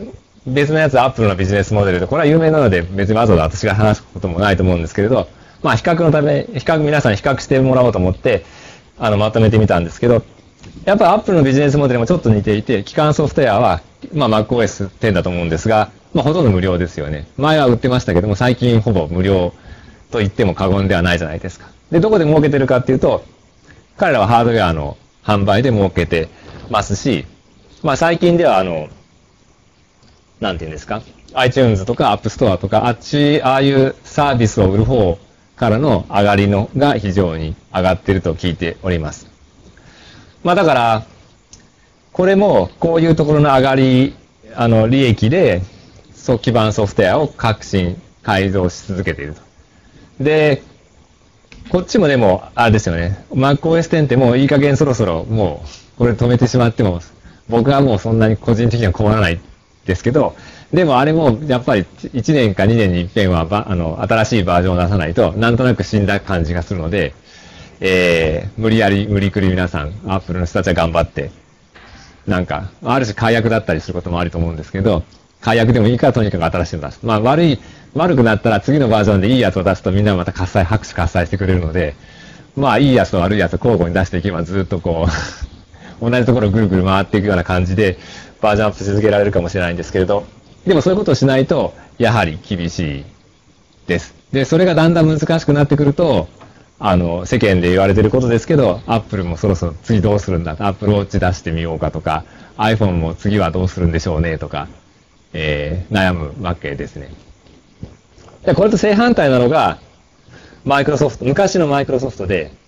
S2: 別のやつ、アップルのビジネスモデルで、これは有名なので、別にわざわざ私が話すこともないと思うんですけれど、まあ、比較のため、比較、皆さんに比較してもらおうと思って、あの、まとめてみたんですけど、やっぱりアップルのビジネスモデルもちょっと似ていて、基幹ソフトウェアは、まあ、マックオーエステン だと思うんですが、まあ、ほとんど無料ですよね。前は売ってましたけども、最近ほぼ無料と言っても過言ではないじゃないですか。で、どこで儲けてるかっていうと、彼らはハードウェアの販売で儲けてますし、まあ、最近ではあの、なんていうんですか、iTunes とか App Store とか、あっち、ああいうサービスを売る方からの上がりのが非常に上がっていると聞いております。まあだから、これもこういうところの上がり、あの、利益で、そう基盤ソフトウェアを革新、改造し続けていると。で、こっちもでも、あれですよね、マックオーエステン ってもういい加減そろそろもう、これ止めてしまっても、僕はもうそんなに個人的には困らないですけど、でもあれもやっぱりいちねんかにねんに一遍はばあの新しいバージョンを出さないとなんとなく死んだ感じがするので、えー、無理やり無理くり皆さんアップルの人たちは頑張ってなんかある種解約だったりすることもあると思うんですけど、解約でもいいからとにかく新しいの出す。まあ悪い悪くなったら次のバージョンでいいやつを出すとみんなまた喝采拍手喝采してくれるので、まあいいやつと悪いやつを交互に出していけばずっとこう同じところをぐるぐる回っていくような感じでバージョンアップし続けられるかもしれないんですけれど、でもそういうことをしないとやはり厳しいです。で、それがだんだん難しくなってくると、あの世間で言われてることですけど、アップルもそろそろ次どうするんだ、アップルウォッチ出してみようかとか、iPhone も次はどうするんでしょうねとか、えー、悩むわけですね。で、これと正反対なのがマイクロソフト、昔のマイクロソフトで、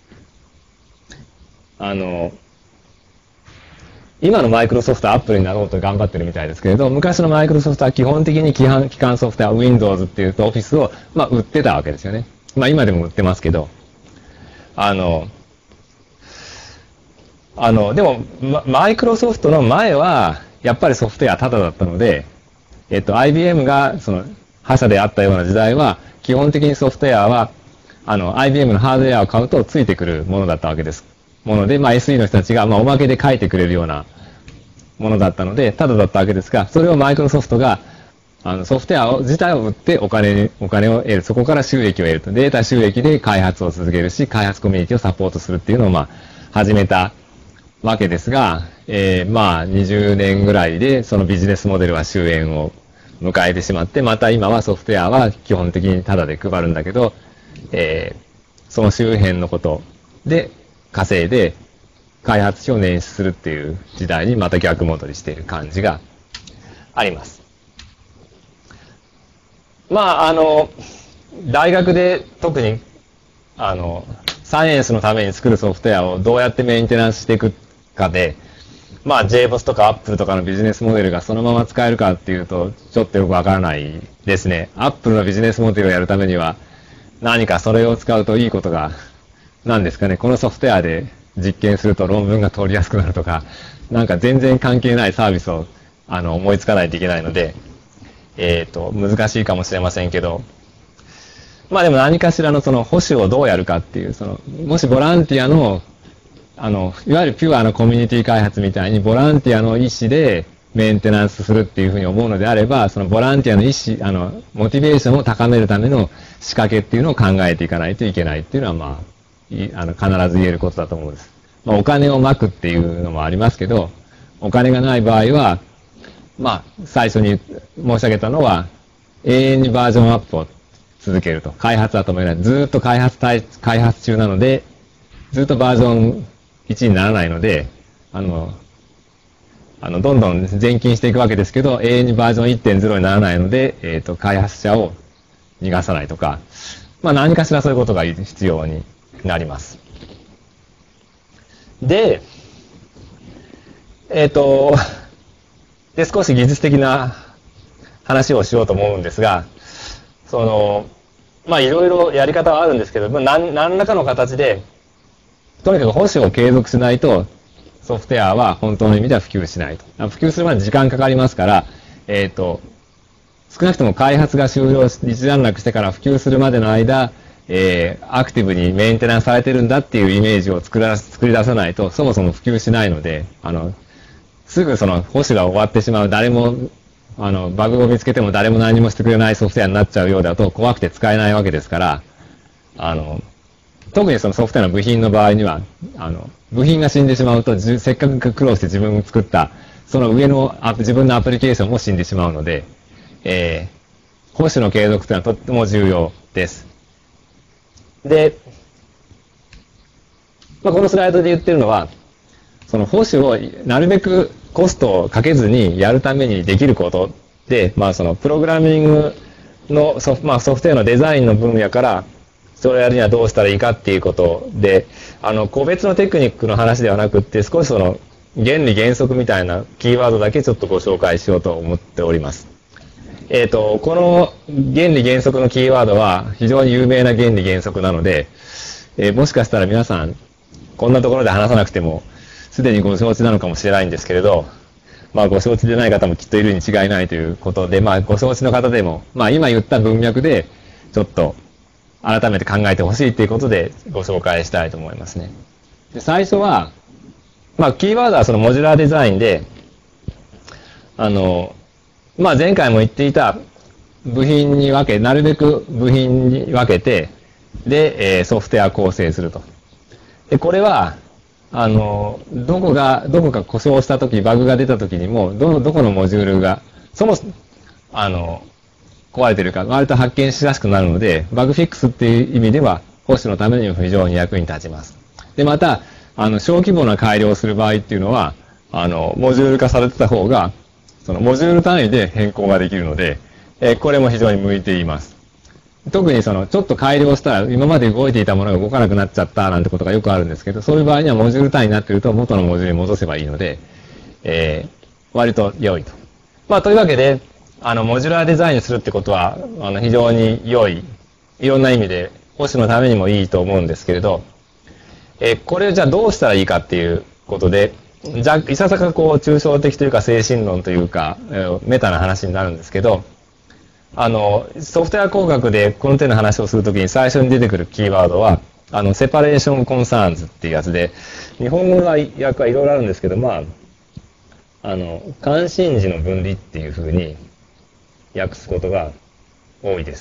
S2: あの今のマイクロソフトはアップルになろうと頑張ってるみたいですけれど、昔のマイクロソフトは基本的に基幹基幹ソフトウェア Windows っていうと Office を、まあ、売ってたわけですよね。まあ今でも売ってますけど、あの、あの、でも、マイクロソフトの前は、やっぱりソフトウェアタダだったので、えっと、アイビーエム が、その、覇者であったような時代は、基本的にソフトウェアは、あの、アイビーエム のハードウェアを買うとついてくるものだったわけです。もので、まあ エスイー の人たちが、まあおまけで書いてくれるようなものだったので、タダだったわけですが、それをマイクロソフトが、あの、ソフトウェアを自体を売ってお金、お金を得る。そこから収益を得ると。データ収益で開発を続けるし、開発コミュニティをサポートするっていうのを、まあ、始めたわけですが、えー、まあ、にじゅうねんぐらいで、そのビジネスモデルは終焉を迎えてしまって、また今はソフトウェアは基本的にタダで配るんだけど、えー、その周辺のことで稼いで、開発費を捻出するっていう時代にまた逆戻りしている感じがあります。まあ、あの、大学で特に、あの、サイエンスのために作るソフトウェアをどうやってメンテナンスしていくかで、まあ、ジェイボス とか Apple とかのビジネスモデルがそのまま使えるかっていうと、ちょっとよくわからないですね。Apple のビジネスモデルをやるためには、何かそれを使うといいことが、何ですかね、このソフトウェアで実験すると論文が通りやすくなるとか、なんか全然関係ないサービスをあの思いつかないといけないので、えっと、難しいかもしれませんけど、まあでも何かしらのその保守をどうやるかっていう、その、もしボランティアの、あの、いわゆるピュアなコミュニティ開発みたいにボランティアの意思でメンテナンスするっていうふうに思うのであれば、そのボランティアの意思、あの、モチベーションを高めるための仕掛けっていうのを考えていかないといけないっていうのは、まあ、あの必ず言えることだと思うんです。まあ、お金をまくっていうのもありますけど、お金がない場合は、まあ、最初に申し上げたのは、永遠にバージョンアップを続けると。開発は止めない。ずっと開発対、開発中なので、ずっとバージョンいちにならないので、あの、あの、どんどん前進していくわけですけど、永遠にバージョン いってんゼロ にならないので、えっと、開発者を逃がさないとか、まあ何かしらそういうことが必要になります。で、えっと、で、少し技術的な話をしようと思うんですが、その、まあいろいろやり方はあるんですけど、何、何らかの形で、とにかく保守を継続しないと、ソフトウェアは本当の意味では普及しないと。普及するまで時間かかりますから、えっと、少なくとも開発が終了し、一段落してから普及するまでの間、えー、アクティブにメンテナンスされてるんだっていうイメージを作ら、作り出さないと、そもそも普及しないので、あの、すぐその保守が終わってしまう、誰もあの、バグを見つけても誰も何もしてくれないソフトウェアになっちゃうようだと怖くて使えないわけですから、あの、特にそのソフトウェアの部品の場合には、あの、部品が死んでしまうと、せっかく苦労して自分が作った、その上のア自分のアプリケーションも死んでしまうので、えー、保守の継続というのはとっても重要です。で、まあ、このスライドで言ってるのは、その保守をなるべくコストをかけずにやるためにできることで、まあそのプログラミングのソフ、まあ、ソフトウェアのデザインの分野からそれをやるにはどうしたらいいかっていうことで、あの個別のテクニックの話ではなくって少しその原理原則みたいなキーワードだけちょっとご紹介しようと思っております。えっと、この原理原則のキーワードは非常に有名な原理原則なので、えー、もしかしたら皆さんこんなところで話さなくてもすでにご承知なのかもしれないんですけれど、まあご承知でない方もきっといるに違いないということで、まあご承知の方でも、まあ今言った文脈でちょっと改めて考えてほしいということでご紹介したいと思いますね。で最初は、まあキーワードはそのモジュラーデザインで、あの、まあ前回も言っていた部品に分け、なるべく部品に分けて、で、えー、ソフトウェア構成すると。で、これは、あの、どこが、どこか故障したとき、バグが出たときにも、どの、どこのモジュールが、そもそも、あの、壊れてるか、割と発見しやすくなるので、バグフィックスっていう意味では、保守のためにも非常に役に立ちます。で、また、あの、小規模な改良をする場合っていうのは、あの、モジュール化されてた方が、そのモジュール単位で変更ができるので、えー、これも非常に向いています。特にその、ちょっと改良したら、今まで動いていたものが動かなくなっちゃったなんてことがよくあるんですけど、そういう場合にはモジュール単位になっていると元のモジュールに戻せばいいので、えー、割と良いと。まあ、というわけで、あの、モジュラーデザインするってことは、あの、非常に良い、いろんな意味で、保守のためにもいいと思うんですけれど、えー、これをじゃあどうしたらいいかっていうことで、じゃあ、いささかこう、抽象的というか精神論というか、えー、メタな話になるんですけど、あの、ソフトウェア工学でこの手の話をするときに最初に出てくるキーワードは、あの、セパレーションコンサーンズっていうやつで、日本語の訳はいろいろあるんですけど、まあ、あの、関心事の分離っていうふうに訳すことが多いです。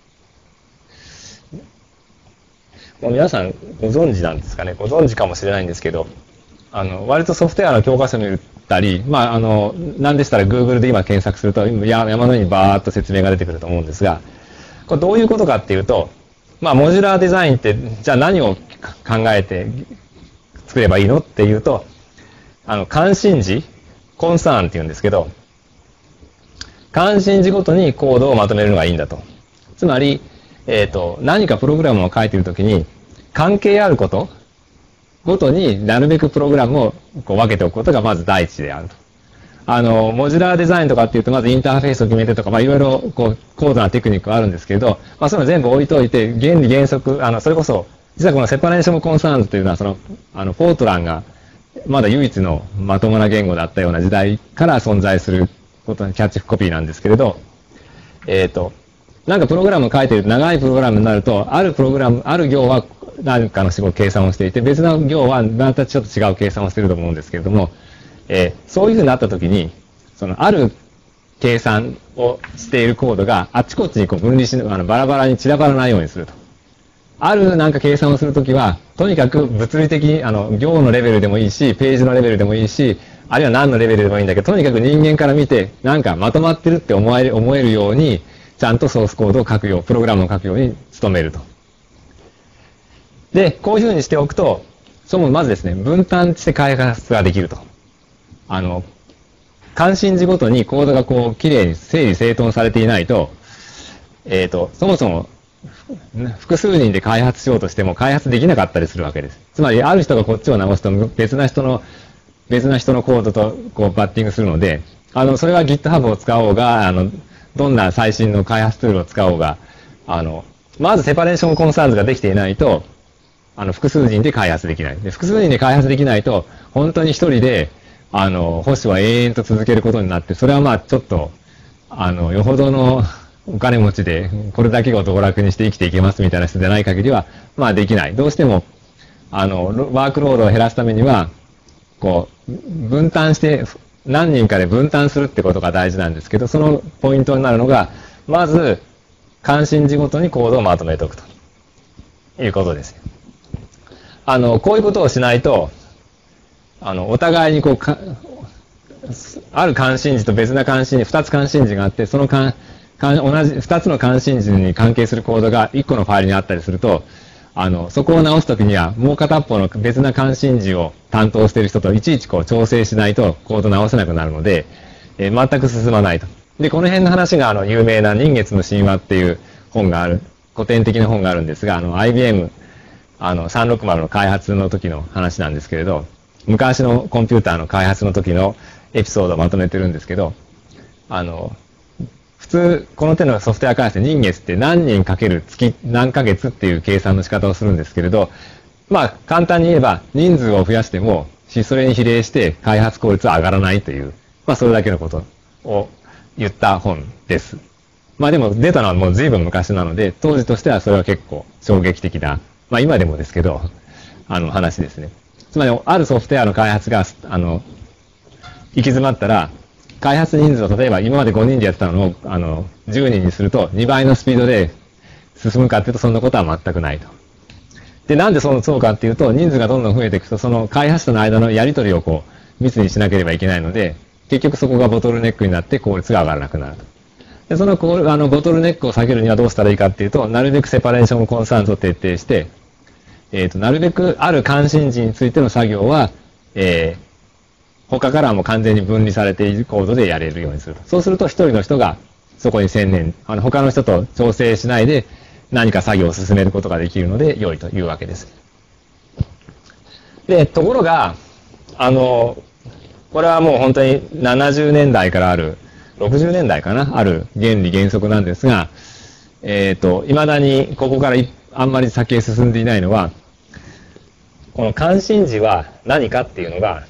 S2: もう皆さんご存知なんですかね、ご存知かもしれないんですけど、あの、割とソフトウェアの教科書に言ったり、まあ、あの、なんでしたら Google で今検索すると山のようにバーっと説明が出てくると思うんですが、これどういうことかっていうと、まあ、モジュラーデザインって、じゃあ何を考えて作ればいいのっていうと、あの、関心事、コンサーンって言うんですけど、関心事ごとにコードをまとめるのがいいんだと。つまり、えっと、何かプログラムを書いているときに、関係あることごとになるべくプログラムをこう分けておくことがまず第一であると。あの、モジュラーデザインとかっていうと、まずインターフェースを決めてとか、まあいろいろこう、高度なテクニックがあるんですけど、まあそういうの全部置いといて、原理原則、あの、それこそ、実はこのセパレーションコンサーンズというのは、その、あの、フォートランが、まだ唯一のまともな言語だったような時代から存在することのキャッチコピーなんですけれど、えっと、なんかプログラムを書いてると長いプログラムになると、あるプログラム、ある行は何かの仕事計算をしていて、別の行はまたちょっと違う計算をしていると思うんですけれども、えー、そういうふうになったときに、そのある計算をしているコードがあっちこっちにこう分離し、あのバラバラに散らばらないようにすると。あるなんか計算をするときは、とにかく物理的に、あの、行のレベルでもいいし、ページのレベルでもいいし、あるいは何のレベルでもいいんだけど、とにかく人間から見て、なんかまとまってるって思える、思えるように、ちゃんとソースコードを書くよう、プログラムを書くように努めると。で、こういうふうにしておくと、そもまずですね、分担して開発ができると。あの、関心事ごとにコードがこう、きれいに整理整頓されていないと、えっと、そもそも、複数人で開発しようとしても開発できなかったりするわけです。つまり、ある人がこっちを直すと、別な人の、別な人のコードとこう、バッティングするので、あの、それは GitHub を使おうが、あの、どんな最新の開発ツールを使おうが、あの、まずセパレーションコンサーンズができていないと、あの、複数人で開発できない。で、複数人で開発できないと、本当に一人で、あの、保守は永遠と続けることになって、それはまあ、ちょっと、あの、よほどのお金持ちで、これだけを道楽にして生きていけますみたいな人でない限りは、まあできない。どうしても、あの、ワークロードを減らすためには、こう、分担して何人かで分担するってことが大事なんですけど、そのポイントになるのが、まず、関心事ごとにコードをまとめておくということです。あの、こういうことをしないと、あの、お互いにこうか、ある関心事と別な関心事、二つ関心事があって、その関、関同じ、二つの関心事に関係するコードが一個のファイルにあったりすると、あの、そこを直すときには、もう片方の別な関心事を担当している人といちいちこう調整しないとコード直せなくなるので、えー、全く進まないと。で、この辺の話が、あの、有名な人月の神話っていう本がある、古典的な本があるんですが、あの、アイビーエム、あの、さんろくまるの開発の時の話なんですけれど、昔のコンピューターの開発の時のエピソードをまとめてるんですけど、あの、普通、この手のソフトウェア開発で人月って何人かける月何ヶ月っていう計算の仕方をするんですけれど、まあ、簡単に言えば人数を増やしても、それに比例して開発効率は上がらないという、まあ、それだけのことを言った本です。まあでも出たのはもう随分昔なので、当時としてはそれは結構衝撃的な、まあ今でもですけど、あの話ですね。つまり、あるソフトウェアの開発が、あの、行き詰まったら、開発人数を例えば今までごにんでやってたのを、あの、じゅうにんにするとにばいのスピードで進むかっていうと、そんなことは全くないと。で、なんでそのそうかっていうと、人数がどんどん増えていくと、その開発者の間のやり取りをこう、密にしなければいけないので、結局そこがボトルネックになって効率が上がらなくなると。で、そのあのボトルネックを下げるにはどうしたらいいかっていうと、なるべくセパレーションコンスタントを徹底して、えっと、なるべくある関心事についての作業は、えー、他からはもう完全に分離されているコードでやれるようにすると。そうすると一人の人がそこに専念、あの他の人と調整しないで何か作業を進めることができるので良いというわけです。で、ところが、あの、これはもう本当にななじゅうねんだいからある、ろくじゅうねんだいかな、ある原理原則なんですが、えっと、未だにここからあんまり先へ進んでいないのは、この関心事は何かっていうのが、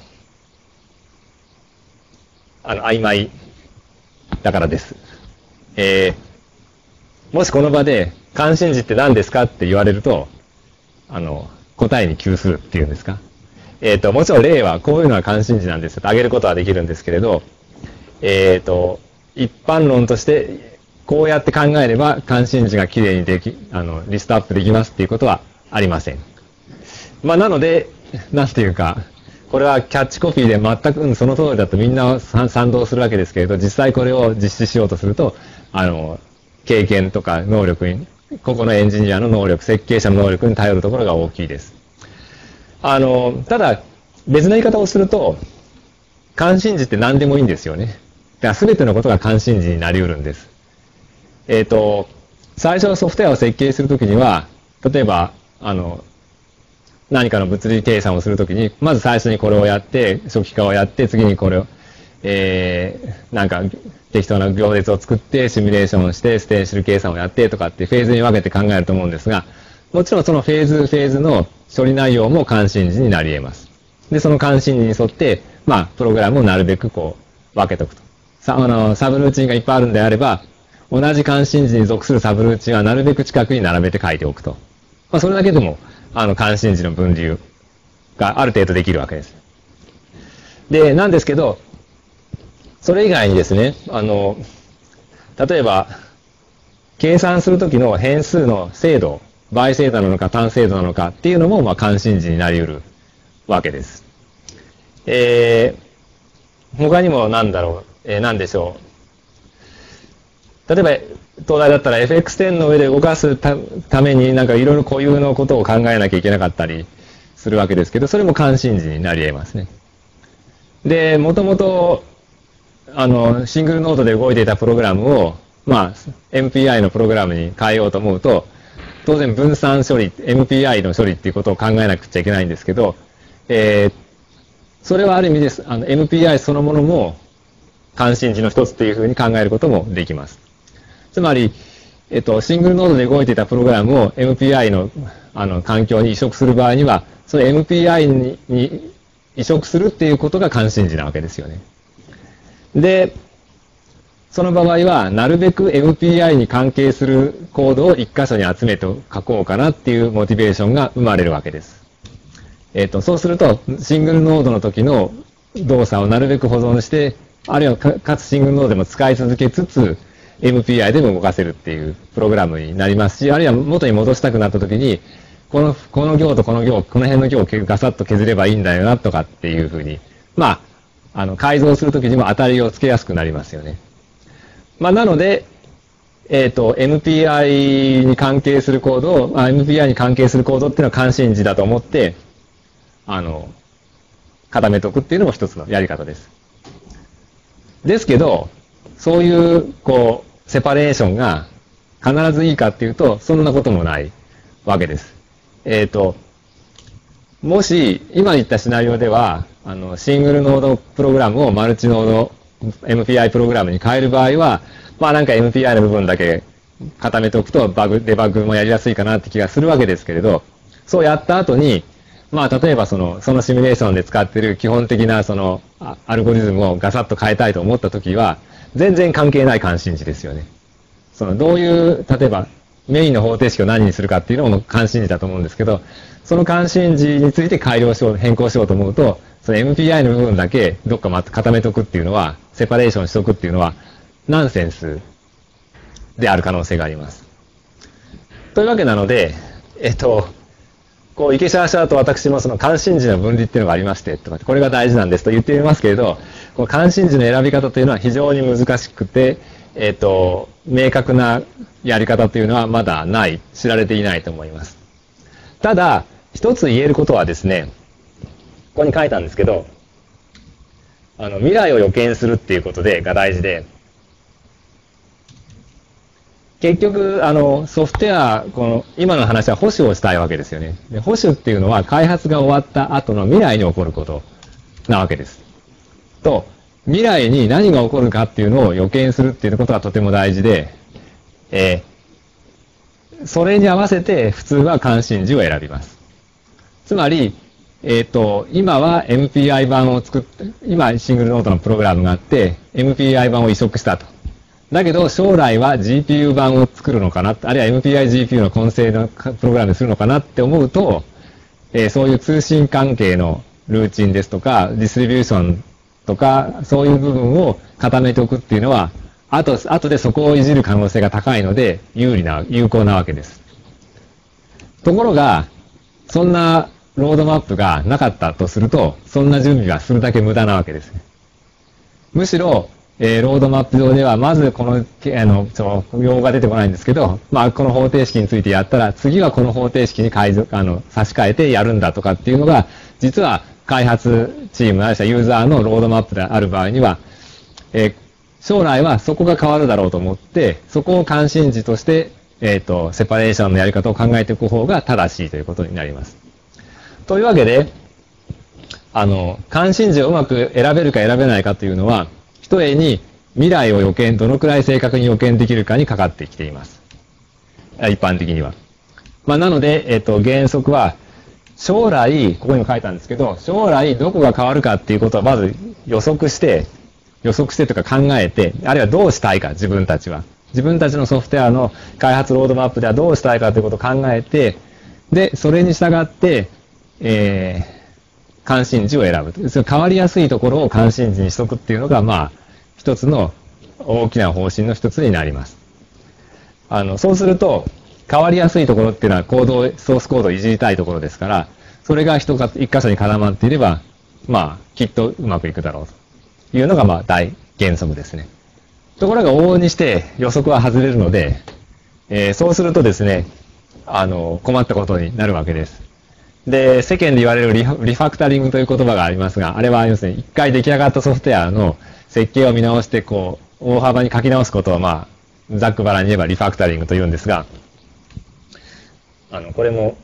S2: あの、曖昧だからです。えー、もしこの場で関心事って何ですかって言われると、あの、答えに窮するっていうんですか。えっと、もちろん例はこういうのは関心事なんですよと挙げることはできるんですけれど、えっと、一般論としてこうやって考えれば関心事がきれいにでき、あの、リストアップできますっていうことはありません。まあ、なので、なんていうか、これはキャッチコピーで全く、うん、その通りだとみんな賛同するわけですけれど、実際これを実施しようとすると、あの、経験とか能力に、個々のエンジニアの能力、設計者の能力に頼るところが大きいです。あの、ただ、別の言い方をすると、関心事って何でもいいんですよね。だから全てのことが関心事になり得るんです。えっと、最初のソフトウェアを設計するときには、例えば、あの、何かの物理計算をするときに、まず最初にこれをやって、初期化をやって、次にこれを、えー、なんか適当な行列を作って、シミュレーションをして、ステンシル計算をやってとかってフェーズに分けて考えると思うんですが、もちろんそのフェーズ、フェーズの処理内容も関心事になり得ます。で、その関心事に沿って、まあ、プログラムをなるべくこう、分けておくと。さ、あの、サブルーチンがいっぱいあるんであれば、同じ関心事に属するサブルーチンはなるべく近くに並べて書いておくと。まあ、それだけでも、あの、関心事の分流がある程度できるわけです。で、なんですけど、それ以外にですね、あの、例えば、計算するときの変数の精度、倍精度なのか単精度なのかっていうのも、まあ、関心事になり得るわけです。えー、他にも何だろう、えー、何でしょう。例えば、東大だったら エフエックステン の上で動かす た, ためになんかいろいろ固有のことを考えなきゃいけなかったりするわけですけど、それも関心事になり得ますね。で、もともと、あの、シングルノードで動いていたプログラムを、まあ、エムピーアイ のプログラムに変えようと思うと、当然分散処理、エムピーアイ の処理っていうことを考えなくちゃいけないんですけど、えー、それはある意味です。あの、エムピーアイ そのものも関心事の一つというふうに考えることもできます。つまり、えっと、シングルノードで動いていたプログラムを エムピーアイ の、あの、環境に移植する場合には、その エムピーアイ に、に移植するっていうことが関心事なわけですよね。で、その場合は、なるべく エムピーアイ に関係するコードを一箇所に集めて書こうかなっていうモチベーションが生まれるわけです。えっと、そうすると、シングルノードの時の動作をなるべく保存して、あるいはかかつシングルノードでも使い続けつつ、エムピーアイ でも動かせるっていうプログラムになりますし、あるいは元に戻したくなった時に、この、この行とこの行、この辺の行をガサッと削ればいいんだよなとかっていうふうに、まあ、あの、改造するときにも当たりをつけやすくなりますよね。まあ、なので、えっと、エムピーアイ に関係するコードを、あ エムピーアイ に関係するコードっていうのは関心事だと思って、あの、固めておくっていうのも一つのやり方です。ですけど、そういう、こう、セパレーションが必ずいいかっていうと、そんなこともないわけです。えっと、もし、今言ったシナリオでは、あの、シングルノードプログラムをマルチノード エムピーアイ プログラムに変える場合は、まあなんか エムピーアイ の部分だけ固めておくとバグ、デバッグもやりやすいかなって気がするわけですけれど、そうやった後に、まあ例えばその、そのシミュレーションで使っている基本的なその、アルゴリズムをガサッと変えたいと思ったときは、全然関係ない関心事ですよね。その、どういう、例えば、メインの方程式を何にするかっていうのも関心事だと思うんですけど、その関心事について改良しよう、変更しようと思うと、その エムピーアイ の部分だけどっかま固めとくっていうのは、セパレーションしとくっていうのは、ナンセンスである可能性があります。というわけなので、えっと、こう、池シャーシャーと私もその関心事の分離っていうのがありまして、とか、これが大事なんですと言っていますけれど、この関心事の選び方というのは非常に難しくて、えっと、明確なやり方というのはまだない、知られていないと思います。ただ、一つ言えることはですね、ここに書いたんですけど、あの、未来を予見するっていうことで、が大事で、結局、あの、ソフトウェア、この、今の話は保守をしたいわけですよね。で、保守っていうのは開発が終わった後の未来に起こることなわけです。と、未来に何が起こるかっていうのを予見するっていうことがとても大事で、えー、それに合わせて普通は関心事を選びます。つまり、えっと、今は エムピーアイ 版を作って、今シングルノートのプログラムがあって、エムピーアイ 版を移植したと。だけど、将来は ジーピーユー 版を作るのかな、あるいは エムピーアイジーピーユー の混成のプログラムにするのかなって思うと、えー、そういう通信関係のルーチンですとか、ディストリビューションとか、そういう部分を固めておくっていうのは、あと、後でそこをいじる可能性が高いので、有利な、有効なわけです。ところが、そんなロードマップがなかったとすると、そんな準備がするだけ無駄なわけですね。むしろ、えー、ロードマップ上では、まずこの、あの、その、用語が出てこないんですけど、まあ、この方程式についてやったら、次はこの方程式に改造、あの、差し替えてやるんだとかっていうのが、実は開発チーム、あるいはユーザーのロードマップである場合には、えー、将来はそこが変わるだろうと思って、そこを関心事として、えっと、セパレーションのやり方を考えていく方が正しいということになります。というわけで、あの、関心事をうまく選べるか選べないかというのは、ひとえに未来を予見、どのくらい正確に予見できるかにかかってきています。一般的には。まあ、なので、えっと、原則は、将来、ここにも書いたんですけど、将来どこが変わるかっていうことはまず予測して、予測してとか考えて、あるいはどうしたいか、自分たちは。自分たちのソフトウェアの開発ロードマップではどうしたいかということを考えて、で、それに従って、えー、関心事を選ぶ。それ変わりやすいところを関心事にしとくっていうのが、まあ、一つの大きな方針の一つになります。あの、そうすると、変わりやすいところっていうのはコードを、ソースコードをいじりたいところですから、それが一か一箇所に絡まっていれば、まあ、きっとうまくいくだろうというのが、まあ、大原則ですね。ところが往々にして予測は外れるので、えー、そうするとですね、あの、困ったことになるわけです。で、世間で言われるリファ、リファクタリングという言葉がありますが、あれは要するに一回出来上がったソフトウェアの設計を見直して、こう、大幅に書き直すことを、まあ、ざっくばらんに言えばリファクタリングと言うんですが、あの、これも、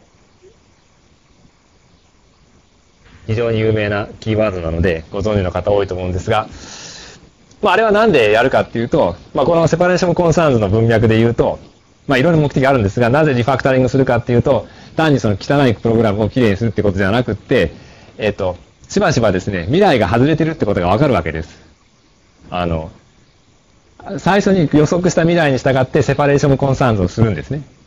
S2: 非常に有名なキーワードなので、ご存知の方多いと思うんですが、まあ、あれはなんでやるかっていうと、まあ、このセパレーションコンサーンズの文脈で言うと、まあ、いろいろ目的があるんですが、なぜリファクタリングするかっていうと、単にその汚いプログラムをきれいにするってことではなくって、えっと、しばしばですね、未来が外れてるってことがわかるわけです。あの、最初に予測した未来に従ってセパレーションコンサーンズをするんですね。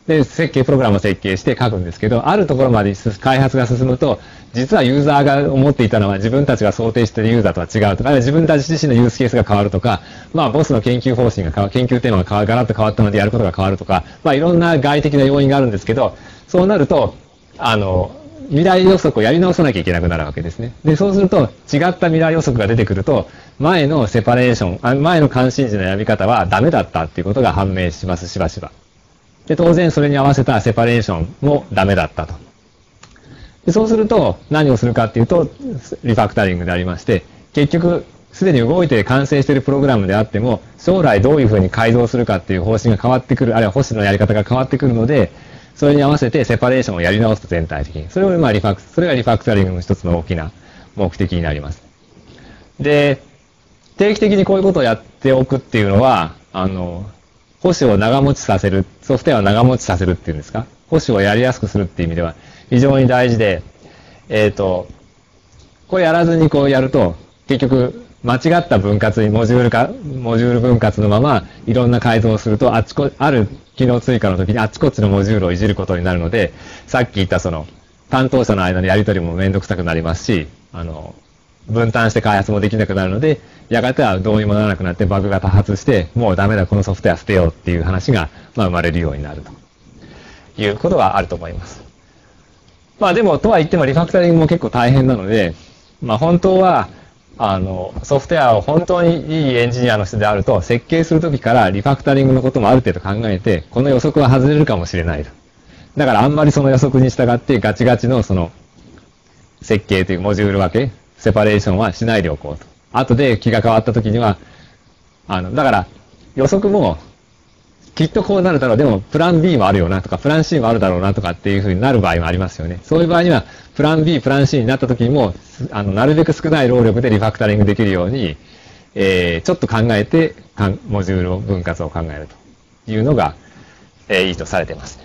S2: で、設計、プログラムを設計して書くんですけど、あるところまで開発が進むと、実はユーザーが思っていたのは自分たちが想定しているユーザーとは違うとか、あるいは自分たち自身のユースケースが変わるとか、まあ、ボスの研究方針が変わる、研究テーマが変わる、ガラッと変わったのでやることが変わるとか、まあ、いろんな外的な要因があるんですけど、そうなると、あの、未来予測をやり直さなきゃいけなくなるわけですね。で、そうすると、違った未来予測が出てくると、前のセパレーション、あ前の関心事のやり方はダメだったっていうことが判明します、しばしば。で、当然それに合わせたセパレーションもダメだったと。でそうすると、何をするかっていうと、リファクタリングでありまして、結局、すでに動いて完成しているプログラムであっても、将来どういうふうに改造するかっていう方針が変わってくる、あるいは保守のやり方が変わってくるので、それに合わせてセパレーションをやり直すと全体的に。それをまあリファク、それがリファクタリングの一つの大きな目的になります。で、定期的にこういうことをやっておくっていうのは、あの、保守を長持ちさせる、ソフトウェアを長持ちさせるっていうんですか、保守をやりやすくするっていう意味では非常に大事で、えっと、これやらずにこうやると、結局、間違った分割にモジュールか、モジュール分割のままいろんな改造をすると、あちこ、ある機能追加の時にあちこちのモジュールをいじることになるので、さっき言ったその、担当者の間のやり取りもめんどくさくなりますし、あの、分担して開発もできなくなるので、やがてはどうにもならなくなってバグが多発して、もうダメだ、このソフトウェア捨てようっていう話が、まあ、生まれるようになるということはあると思います。まあでも、とは言ってもリファクタリングも結構大変なので、まあ本当は、あの、ソフトウェアを本当にいいエンジニアの人であると、設計するときからリファクタリングのこともある程度考えて、この予測は外れるかもしれないと。だからあんまりその予測に従ってガチガチのその設計というモジュール分け、セパレーションはしないでおこうと。後で気が変わったときには、あの、だから予測もきっとこうなるだろう、でもプラン B もあるよなとか、プラン C もあるだろうなとかっていうふうになる場合もありますよね。そういう場合には、プラン B、プラン C になった時にも、あの、なるべく少ない労力でリファクタリングできるように、えー、ちょっと考えて、モジュールを分割を考えるというのが、えー、いいとされていますね。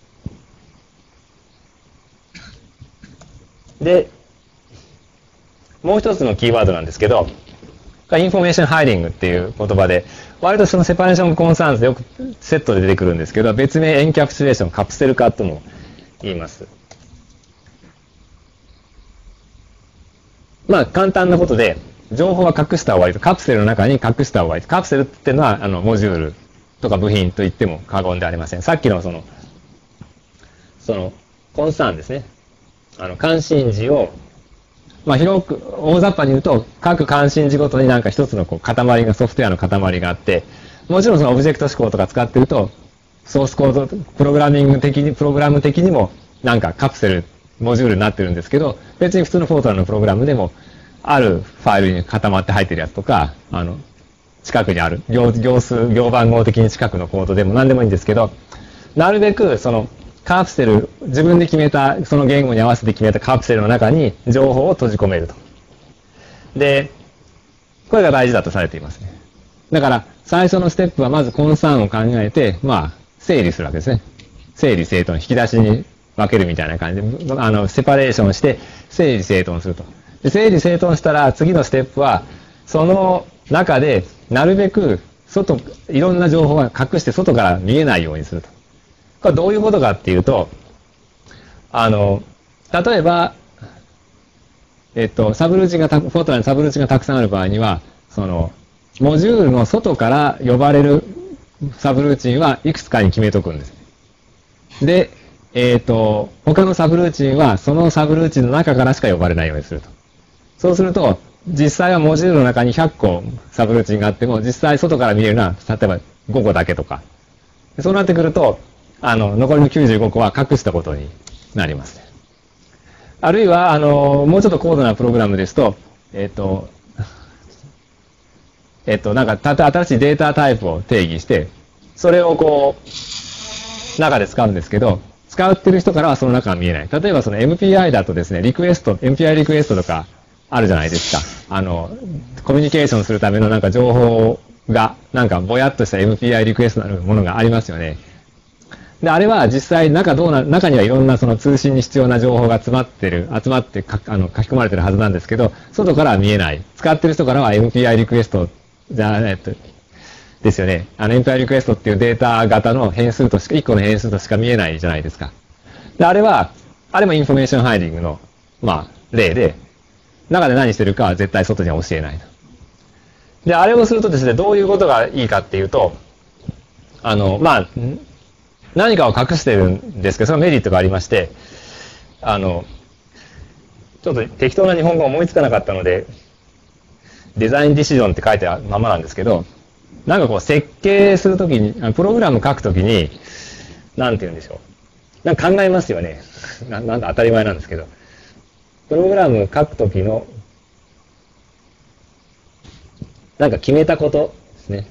S2: で、もう一つのキーワードなんですけど、インフォメーションハイディングっていう言葉で、割とそのセパレーションコンサーンズでよくセットで出てくるんですけど、別名エンキャプチュレーション、カプセル化とも言います。まあ簡単なことで、情報は隠した方がいいと。カプセルの中に隠した方がいいと。カプセルっていうのは、あの、モジュールとか部品と言っても過言ではありません。さっきのその、その、コンサーンですね。あの、関心事を、まあ広く、大雑把に言うと、各関心事ごとになんか一つのこう塊が、ソフトウェアの塊があって、もちろんそのオブジェクト思考とか使ってると、ソースコード、プログラミング的に、プログラム的にもなんかカプセル、モジュールになってるんですけど、別に普通のフォートランのプログラムでも、あるファイルに固まって入ってるやつとか、あの、近くにある、行、行数、行番号的に近くのコードでも何でもいいんですけど、なるべくその、カプセル、自分で決めた、その言語に合わせて決めたカプセルの中に情報を閉じ込めると。で、これが大事だとされていますね。だから、最初のステップはまずコンサーンを考えて、まあ、整理するわけですね。整理整頓、引き出しに分けるみたいな感じで、あの、セパレーションして、整理整頓すると。で、整理整頓したら、次のステップは、その中で、なるべく、外、いろんな情報は隠して外から見えないようにすると。これどういうことかっていうと、あの、例えば、えっと、サブルーチンがた、フォートランにサブルーチンがたくさんある場合には、その、モジュールの外から呼ばれるサブルーチンはいくつかに決めとくんです。で、えっと、他のサブルーチンはそのサブルーチンの中からしか呼ばれないようにすると。そうすると、実際はモジュールの中にひゃっこサブルーチンがあっても、実際外から見えるのは、例えばごこだけとか。そうなってくると、あの、残りのきゅうじゅうごこは隠したことになります。あるいは、あの、もうちょっと高度なプログラムですと、えっと、えっと、なんか、たと新しいデータタイプを定義して、それをこう、中で使うんですけど、使ってる人からはその中が見えない。例えばその エムピーアイ だとですね、リクエスト、エムピーアイ リクエストとかあるじゃないですか。あの、コミュニケーションするためのなんか情報が、なんかぼやっとした エムピーアイ リクエストのものがありますよね。で、あれは実際中どうな、中にはいろんなその通信に必要な情報が詰まってる、集まってかあの書き込まれてるはずなんですけど、外からは見えない。使ってる人からは エムピーアイ リクエストじゃ、えっと、 ですよね。あの、エンパイアリクエストっていうデータ型の変数としか、いっこの変数としか見えないじゃないですか。で、あれは、あれもインフォメーションハイディングの、まあ、例で、中で何してるかは絶対外には教えないと。で、あれをするとですね、どういうことがいいかっていうと、あの、まあ、何かを隠してるんですけど、そのメリットがありまして、あの、ちょっと適当な日本語思いつかなかったので、デザインディシジョンって書いてあるままなんですけど、なんかこう設計するときに、プログラム書くときに、なんて言うんでしょう。なんか考えますよね。ななんだ当たり前なんですけど。プログラム書くときの、なんか決めたことですね。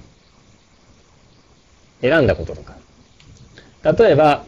S2: 選んだこととか。例えば、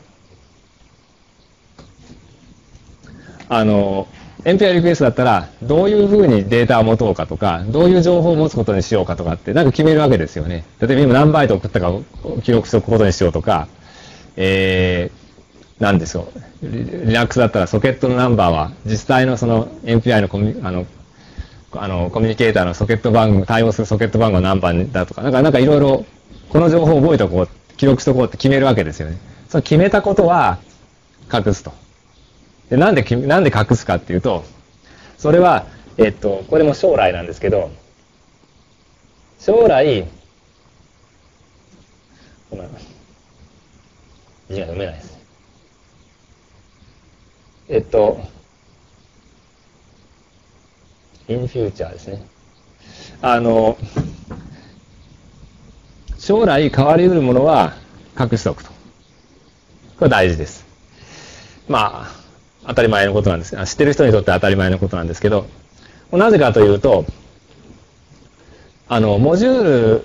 S2: あの、エンペアリクエストだったら、どういうふうにデータを持とうかとか、どういう情報を持つことにしようかとかって、なんか決めるわけですよね。例えば今何バイト送ったかを記録しておくことにしようとか、えー、なんでしょう。Linux だったらソケットのナンバーは、実際のその エムピーアイ のコミュあの、あの、コミュニケーターのソケット番号、対応するソケット番号何番だとか、なんか、なんかいろいろ、この情報を覚えておこう、記録しておこうって決めるわけですよね。その決めたことは隠すと。で、なんで、なんで隠すかっていうと、それは、えっと、これも将来なんですけど、将来、ごめん、字が読めないです。えっと、in future ですね。あの、将来変わり得るものは隠しておくと。これ大事です。まあ、当たり前のことなんです。知ってる人にとっては当たり前のことなんですけど、なぜかというと、あの、モジュー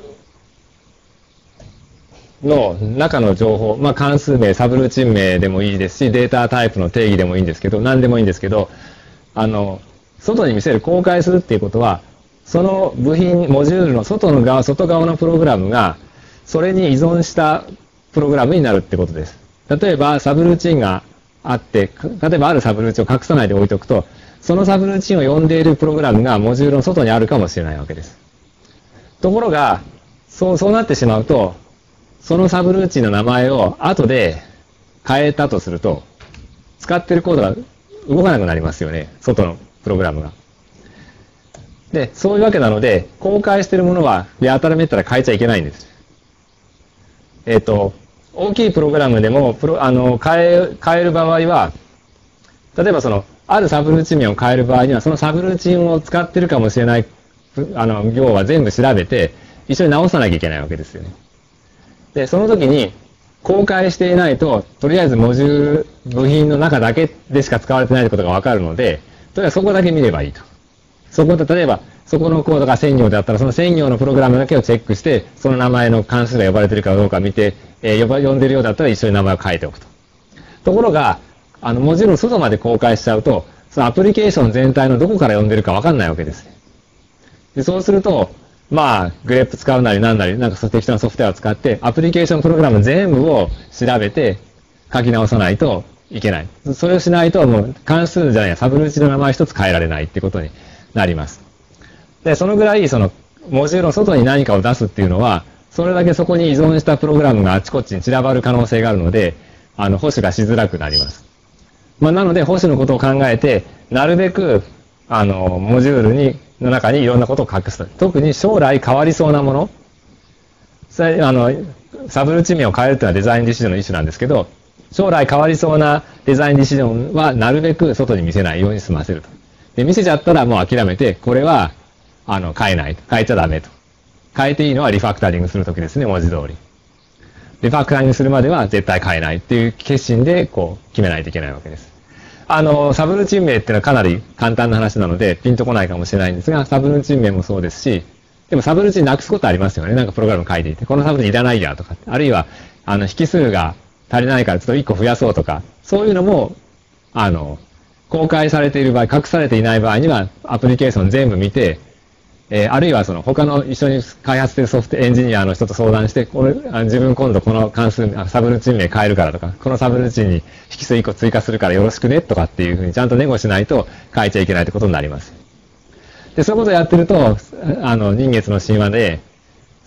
S2: ルの中の情報、まあ関数名、サブルーチン名でもいいですし、データタイプの定義でもいいんですけど、何でもいいんですけど、あの、外に見せる、公開するっていうことは、その部品、モジュールの外の側、外側のプログラムが、それに依存したプログラムになるってことです。例えば、サブルーチンがあって、例えばあるサブルーチンを隠さないで置いておくと、そのサブルーチンを呼んでいるプログラムがモジュールの外にあるかもしれないわけです。ところが、そう、そうなってしまうと、そのサブルーチンの名前を後で変えたとすると、使ってるコードが動かなくなりますよね。外のプログラムが。で、そういうわけなので、公開しているものは、やたらめったら変えちゃいけないんです。えっと、大きいプログラムでも、プロ、あの、変え、変える場合は、例えばその、あるサブルーチン名を変える場合には、そのサブルーチンを使ってるかもしれない、あの、行は全部調べて、一緒に直さなきゃいけないわけですよね。で、その時に、公開していないと、とりあえずモジュール、部品の中だけでしか使われてないことがわかるので、とりあえずそこだけ見ればいいと。そこで、例えば、そこのコードが専行であったら、その専行のプログラムだけをチェックして、その名前の関数が呼ばれているかどうか見て、えー、呼ば、呼んでるようだったら一緒に名前を書いておくと。ところが、あの、モジュールの外まで公開しちゃうと、そのアプリケーション全体のどこから呼んでるかわかんないわけですね。で、そうすると、まあ、グレップ使うなりなんなり、なんか適当なソフトウェアを使って、アプリケーションプログラム全部を調べて書き直さないといけない。それをしないと、もう関数じゃないや、サブルーチの名前一つ変えられないってことになります。で、そのぐらい、その、モジュールの外に何かを出すっていうのは、それだけそこに依存したプログラムがあちこちに散らばる可能性があるので、あの、保守がしづらくなります。まあ、なので、保守のことを考えて、なるべく、あの、モジュールに、の中にいろんなことを隠すと。特に将来変わりそうなもの。それ、あの、サブルーチン名を変えるというのはデザインディシジョンの一種なんですけど、将来変わりそうなデザインディシジョンはなるべく外に見せないように済ませると。で、見せちゃったらもう諦めて、これは、あの、変えないと。変えちゃダメと。変えていいのはリファクタリングするときですね、文字通り。リファクタリングするまでは絶対変えないっていう決心で、こう、決めないといけないわけです。あの、サブルーチン名っていうのはかなり簡単な話なので、ピンとこないかもしれないんですが、サブルーチン名もそうですし、でもサブルーチンなくすことありますよね。なんかプログラム書いていて、このサブルーチンいらないやとか、あるいは、あの、引数が足りないからちょっといっこ増やそうとか、そういうのも、あの、公開されている場合、隠されていない場合には、アプリケーション全部見て、えー、あるいはその他の一緒に開発しているソフトエンジニアの人と相談して、これ、あ自分今度この関数、サブルーチン名変えるからとか、このサブルーチンに引数いっこ追加するからよろしくねとかっていうふうにちゃんとネゴしないと変えちゃいけないってことになります。で、そういうことをやってると、あの、人月の神話で、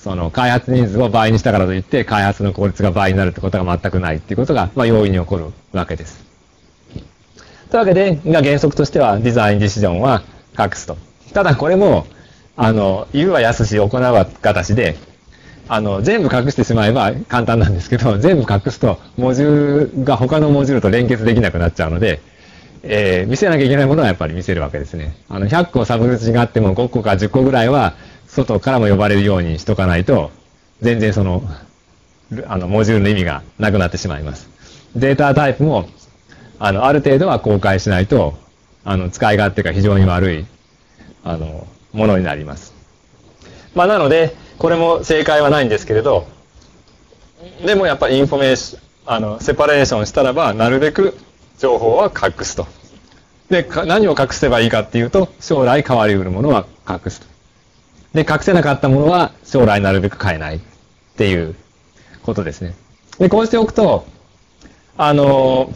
S2: その開発人数を倍にしたからといって開発の効率が倍になるってことが全くないっていうことが、まあ、容易に起こるわけです。というわけで、が原則としてはデザインディシジョンは隠すと。ただこれも、あの、言うは易し、行うは形で、あの、全部隠してしまえば簡単なんですけど、全部隠すと、モジュールが他のモジュールと連結できなくなっちゃうので、えー、見せなきゃいけないものはやっぱり見せるわけですね。あの、ひゃっこサブルーチがあってもごこかじゅっこぐらいは、外からも呼ばれるようにしとかないと、全然その、あの、モジュールの意味がなくなってしまいます。データタイプも、あの、ある程度は公開しないと、あの、使い勝手が非常に悪い、あの、ものになります。まあ、なので、これも正解はないんですけれど、でもやっぱりインフォメーション、あの、セパレーションしたらば、なるべく情報は隠すと。で、何を隠せばいいかっていうと、将来変わりうるものは隠すと。で、隠せなかったものは将来なるべく変えないっていうことですね。で、こうしておくと、あの、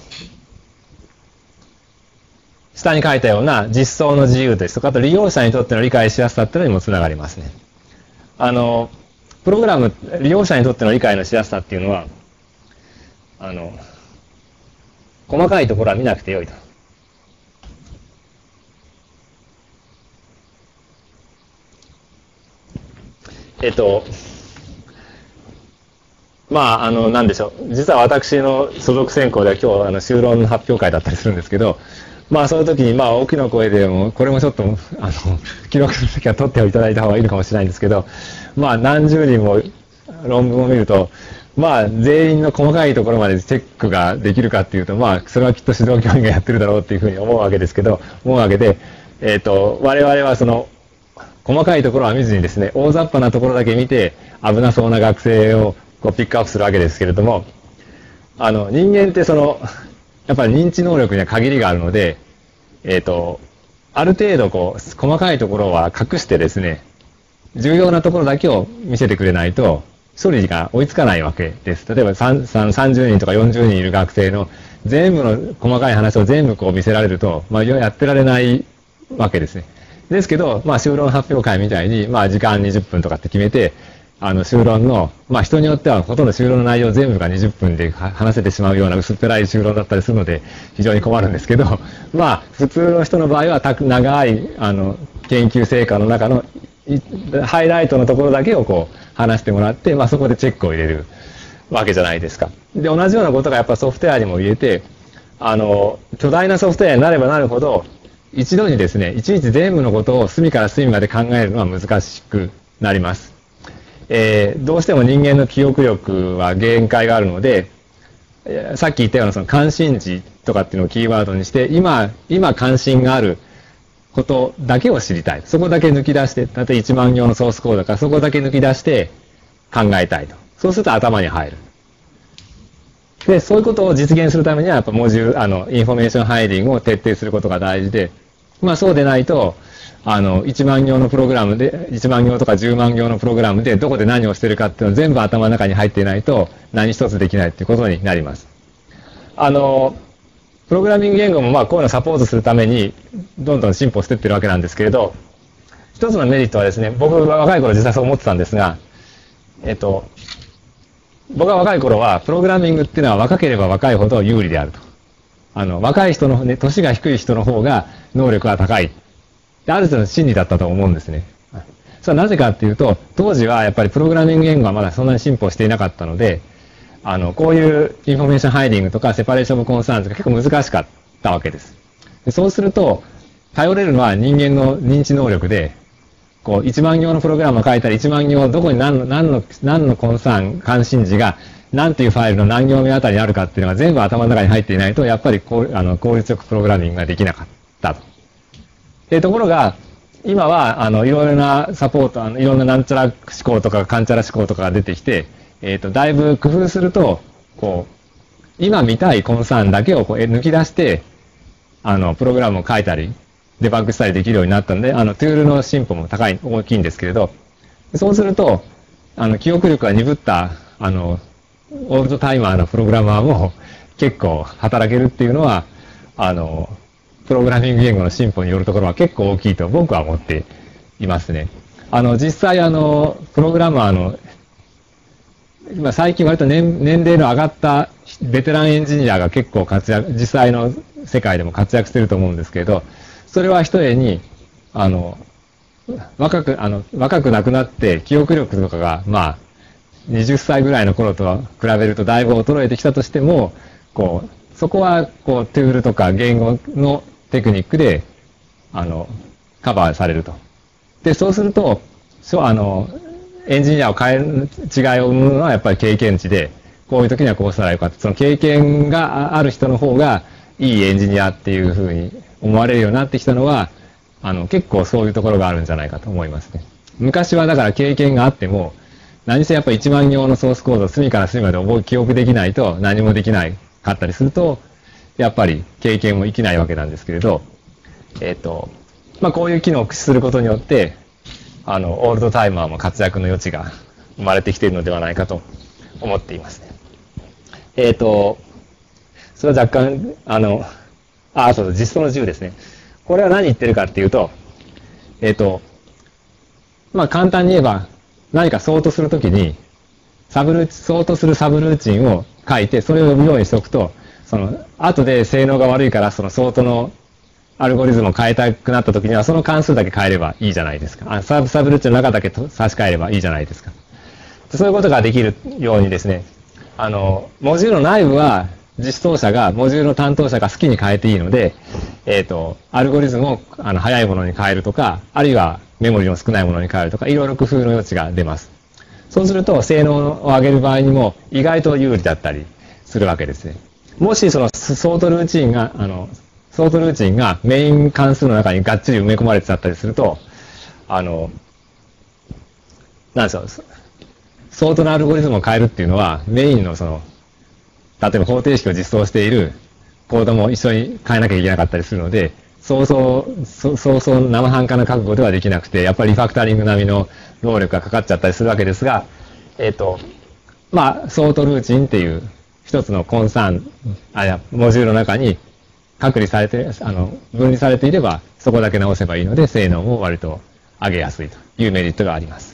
S2: 下に書いたような実装の自由ですとか、あと利用者にとっての理解しやすさっていうのにもつながりますね。あの、プログラム、利用者にとっての理解のしやすさっていうのは、あの、細かいところは見なくてよいと。えっと、まあ、あの、なんでしょう。実は私の所属専攻では今日、あの、修論の発表会だったりするんですけど、まあ、その時に、まあ、大きな声でも、これもちょっと、あの、記録するときは取っていただいた方がいいのかもしれないんですけど、まあ、何十人も論文を見ると、まあ、全員の細かいところまでチェックができるかっていうと、まあ、それはきっと指導教員がやってるだろうっていうふうに思うわけですけど、思うわけで、えっと、我々はその、細かいところは見ずにですね、大雑把なところだけ見て、危なそうな学生をこうピックアップするわけですけれども、あの、人間ってその、やっぱり認知能力には限りがあるので、えっと、ある程度こう、細かいところは隠してですね、重要なところだけを見せてくれないと、処理が追いつかないわけです。例えばさんじゅうにんとかよんじゅうにんいる学生の全部の細かい話を全部こう見せられると、まあ、やってられないわけですね。ですけど、まあ、修論発表会みたいに、まあ、時間にじゅっぷんとかって決めて、あの、修論の、まあ、人によってはほとんど修論の内容全部がにじゅっぷんで話せてしまうような薄っぺらい修論だったりするので、非常に困るんですけど、まあ、普通の人の場合は、長い、あの、研究成果の中の、ハイライトのところだけをこう、話してもらって、まあ、そこでチェックを入れるわけじゃないですか。で、同じようなことがやっぱソフトウェアにも言えて、あの、巨大なソフトウェアになればなるほど、一度にですね、いちいち全部のことを隅から隅まで考えるのは難しくなります。えー、どうしても人間の記憶力は限界があるので、さっき言ったようなその関心事とかっていうのをキーワードにして、今、今関心があることだけを知りたい。そこだけ抜き出して、例えばいちまん行のソースコードだからそこだけ抜き出して考えたいと。そうすると頭に入る。で、そういうことを実現するためには、やっぱモジュール、あの、インフォメーションハイリングを徹底することが大事で、まあそうでないと、あの、いちまん行のプログラムで、いちまん行とかじゅうまん行のプログラムでどこで何をしてるかっていうのを全部頭の中に入っていないと何一つできないっていうことになります。あの、プログラミング言語もまあこういうのをサポートするためにどんどん進歩していってるわけなんですけれど、一つのメリットはですね、僕は若い頃実際そう思ってたんですが、えっと、僕が若い頃はプログラミングっていうのは若ければ若いほど有利であると。あの、若い人のね、年が低い人の方が能力が高い。ある程度の真理だったと思うんですね。それはなぜかっていうと、当時はやっぱりプログラミング言語はまだそんなに進歩していなかったので、あの、こういうインフォメーションハイリングとかセパレーションオブコンサーンズが結構難しかったわけです。でそうすると、頼れるのは人間の認知能力で、こう、いちまん行のプログラムを書いたらいちまん行どこに何の、何の、何のコンサーン、関心事が何ていうファイルの何行目あたりにあるかっていうのが全部頭の中に入っていないと、やっぱりこう、あの、効率よくプログラミングができなかったと。で、ところが、今は、あの、いろいろなサポート、あの、いろんななんちゃら思考とか、かんちゃら思考とかが出てきて、えっと、だいぶ工夫すると、こう、今見たいコンサーンだけをこう抜き出して、あの、プログラムを書いたり、デバッグしたりできるようになったんで、あの、トゥールの進歩も高い、大きいんですけれど、そうすると、あの、記憶力が鈍った、あの、オールドタイマーのプログラマーも結構働けるっていうのは、あの、プログラミング言語の進歩によるところは結構大きいと僕は思っていますね。 あの、実際あの、プログラマーの、今最近割と 年, 年齢の上がったベテランエンジニアが結構活躍、実際の世界でも活躍してると思うんですけど、それは一重に、あの、若く、あの、若くなくなって記憶力とかが、まあ、はたちぐらいの頃と比べるとだいぶ衰えてきたとしても、こう、そこは、こう、ツールとか言語のテクニックで、あの、カバーされると。で、そうすると、そう、あの、エンジニアを変える違いを生むのはやっぱり経験値で、こういう時にはこうしたらよかった。その経験がある人の方がいいエンジニアっていうふうに思われるようになってきたのは、あの、結構そういうところがあるんじゃないかと思いますね。昔はだから経験があっても、何せやっぱりいちまん行のソースコードを隅から隅まで覚え、記憶できないと何もできないかったりすると、やっぱり経験も生きないわけなんですけれど、えっと、まあこういう機能を駆使することによって、あの、オールドタイマーも活躍の余地が生まれてきているのではないかと思っていますね。えっと、それは若干、あの、あ、そう実装のじゅうですね。これは何言ってるかっていうと、えっと、まあ簡単に言えば、何かソートするときに、サブルーチ、ソートするサブルーチンを書いて、それを呼ぶようにしておくと、その、後で性能が悪いから、そのソートのアルゴリズムを変えたくなったときには、その関数だけ変えればいいじゃないですか。あサブ、サブルーチンの中だけ差し替えればいいじゃないですか。そういうことができるようにですね、あの、モジュールの内部は、実装者が、モジュールの担当者が好きに変えていいので、えっと、アルゴリズムを、あの、早いものに変えるとか、あるいはメモリの少ないものに変えるとか、いろいろ工夫の余地が出ます。そうすると、性能を上げる場合にも、意外と有利だったりするわけですね。もし、その、ソートルーチンが、あの、ソートルーチンがメイン関数の中にがっちり埋め込まれてたったりすると、あの、なんでしょう、ソートのアルゴリズムを変えるっていうのは、メインのその、例えば方程式を実装しているコードも一緒に変えなきゃいけなかったりするので、そうそう、そうそう生半可な覚悟ではできなくて、やっぱりリファクタリング並みの労力がかかっちゃったりするわけですが、えっと、まあ、ソートルーチンっていう一つのコンサーン、あ、いや、モジュールの中に隔離されて、あの、分離されていれば、そこだけ直せばいいので、性能も割と上げやすいというメリットがあります。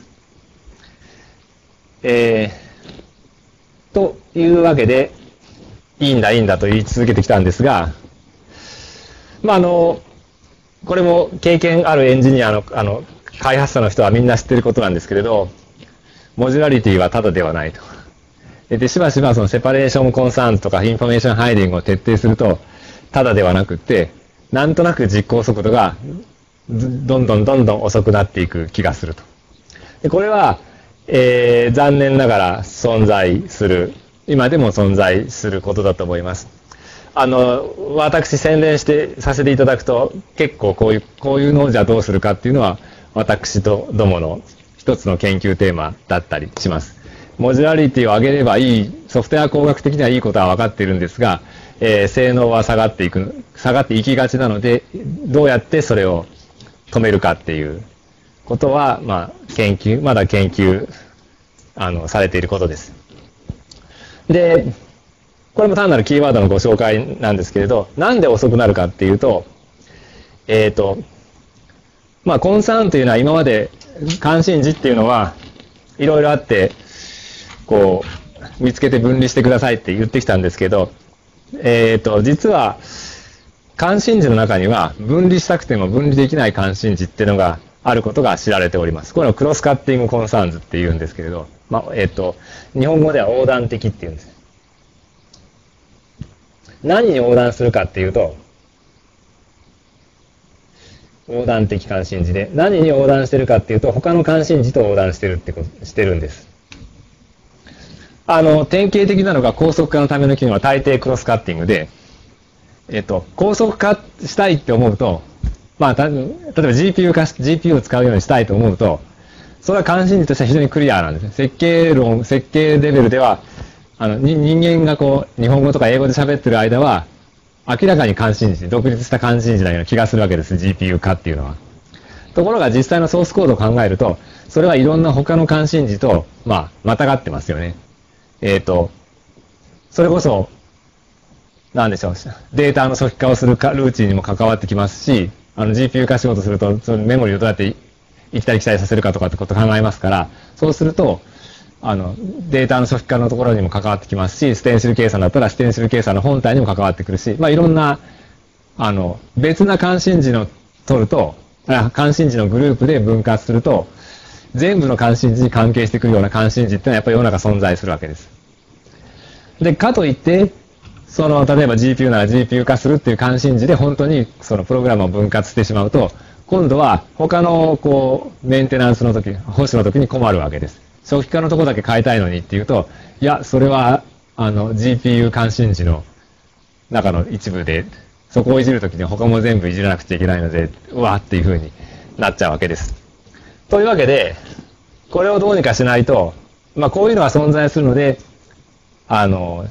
S2: えー、というわけで、いいんだ、いいんだと言い続けてきたんですが、まあ、あの、これも経験あるエンジニアの、あの、開発者の人はみんな知っていることなんですけれど、モジュラリティはただではないと。で、しばしばそのセパレーションコンサーンとかインフォメーションハイディングを徹底すると、ただではなくって、なんとなく実行速度がどんどんどんどん遅くなっていく気がすると。でこれは、えー、残念ながら存在する、今でも存在することだと思います。あの、私宣伝してさせていただくと、結構こういう、こういうのをじゃあどうするかっていうのは、私とどもの一つの研究テーマだったりします。モジュラリティを上げればいい、ソフトウェア工学的にはいいことは分かっているんですが、えー、性能は下がっていく、下がっていきがちなので、どうやってそれを止めるかっていうことは、まあ、研究、まだ研究、あの、されていることです。で、これも単なるキーワードのご紹介なんですけれど、なんで遅くなるかっていうと、えっと、まあ、コンサーンというのは今まで関心事っていうのはいろいろあって、こう、見つけて分離してくださいって言ってきたんですけど、えっと、実は、関心事の中には分離したくても分離できない関心事っていうのがあることが知られております。これをクロスカッティングコンサーンズって言うんですけれど、まあ、えっと、日本語では横断的って言うんです。何に横断するかっていうと、横断的関心事で、何に横断してるかっていうと、他の関心事と横断してるってこと、してるんです。あの、典型的なのが高速化のための機能は大抵クロスカッティングで、えっと、高速化したいって思うと、まあ、た例えば ジーピーユー 化、ジーピーユー を使うようにしたいと思うと、それは関心事としては非常にクリアなんですね。設計論、設計レベルでは、あの、人間がこう、日本語とか英語で喋ってる間は、明らかに関心事、独立した関心事なような気がするわけです、ジーピーユー 化っていうのは。ところが実際のソースコードを考えると、それはいろんな他の関心事と、まあ、またがってますよね。えっと、それこそ、なんでしょう、データの初期化をするかルーチンにも関わってきますし、あの ジーピーユー 化しようとすると、そのメモリをどうやって行ったり来たりさせるかとかってことを考えますから、そうすると、あの、データの初期化のところにも関わってきますし、ステンシル計算だったらステンシル計算の本体にも関わってくるし、まあいろんな、あの、別な関心事の取ると、あ関心事のグループで分割すると、全部の関心事に関係してくるような関心事ってのはやっぱり世の中存在するわけです。で、かといって、その、例えば ジーピーユー なら ジーピーユー 化するっていう関心事で本当にそのプログラムを分割してしまうと、今度は他のこう、メンテナンスの時、保守の時に困るわけです。初期化のところだけ変えたいのにっていうと、いや、それは、あの、ジーピーユー 関心事の中の一部で、そこをいじるときに他も全部いじらなくちゃいけないので、うわーっていう風になっちゃうわけです。というわけで、これをどうにかしないと、まあこういうのは存在するので、あの、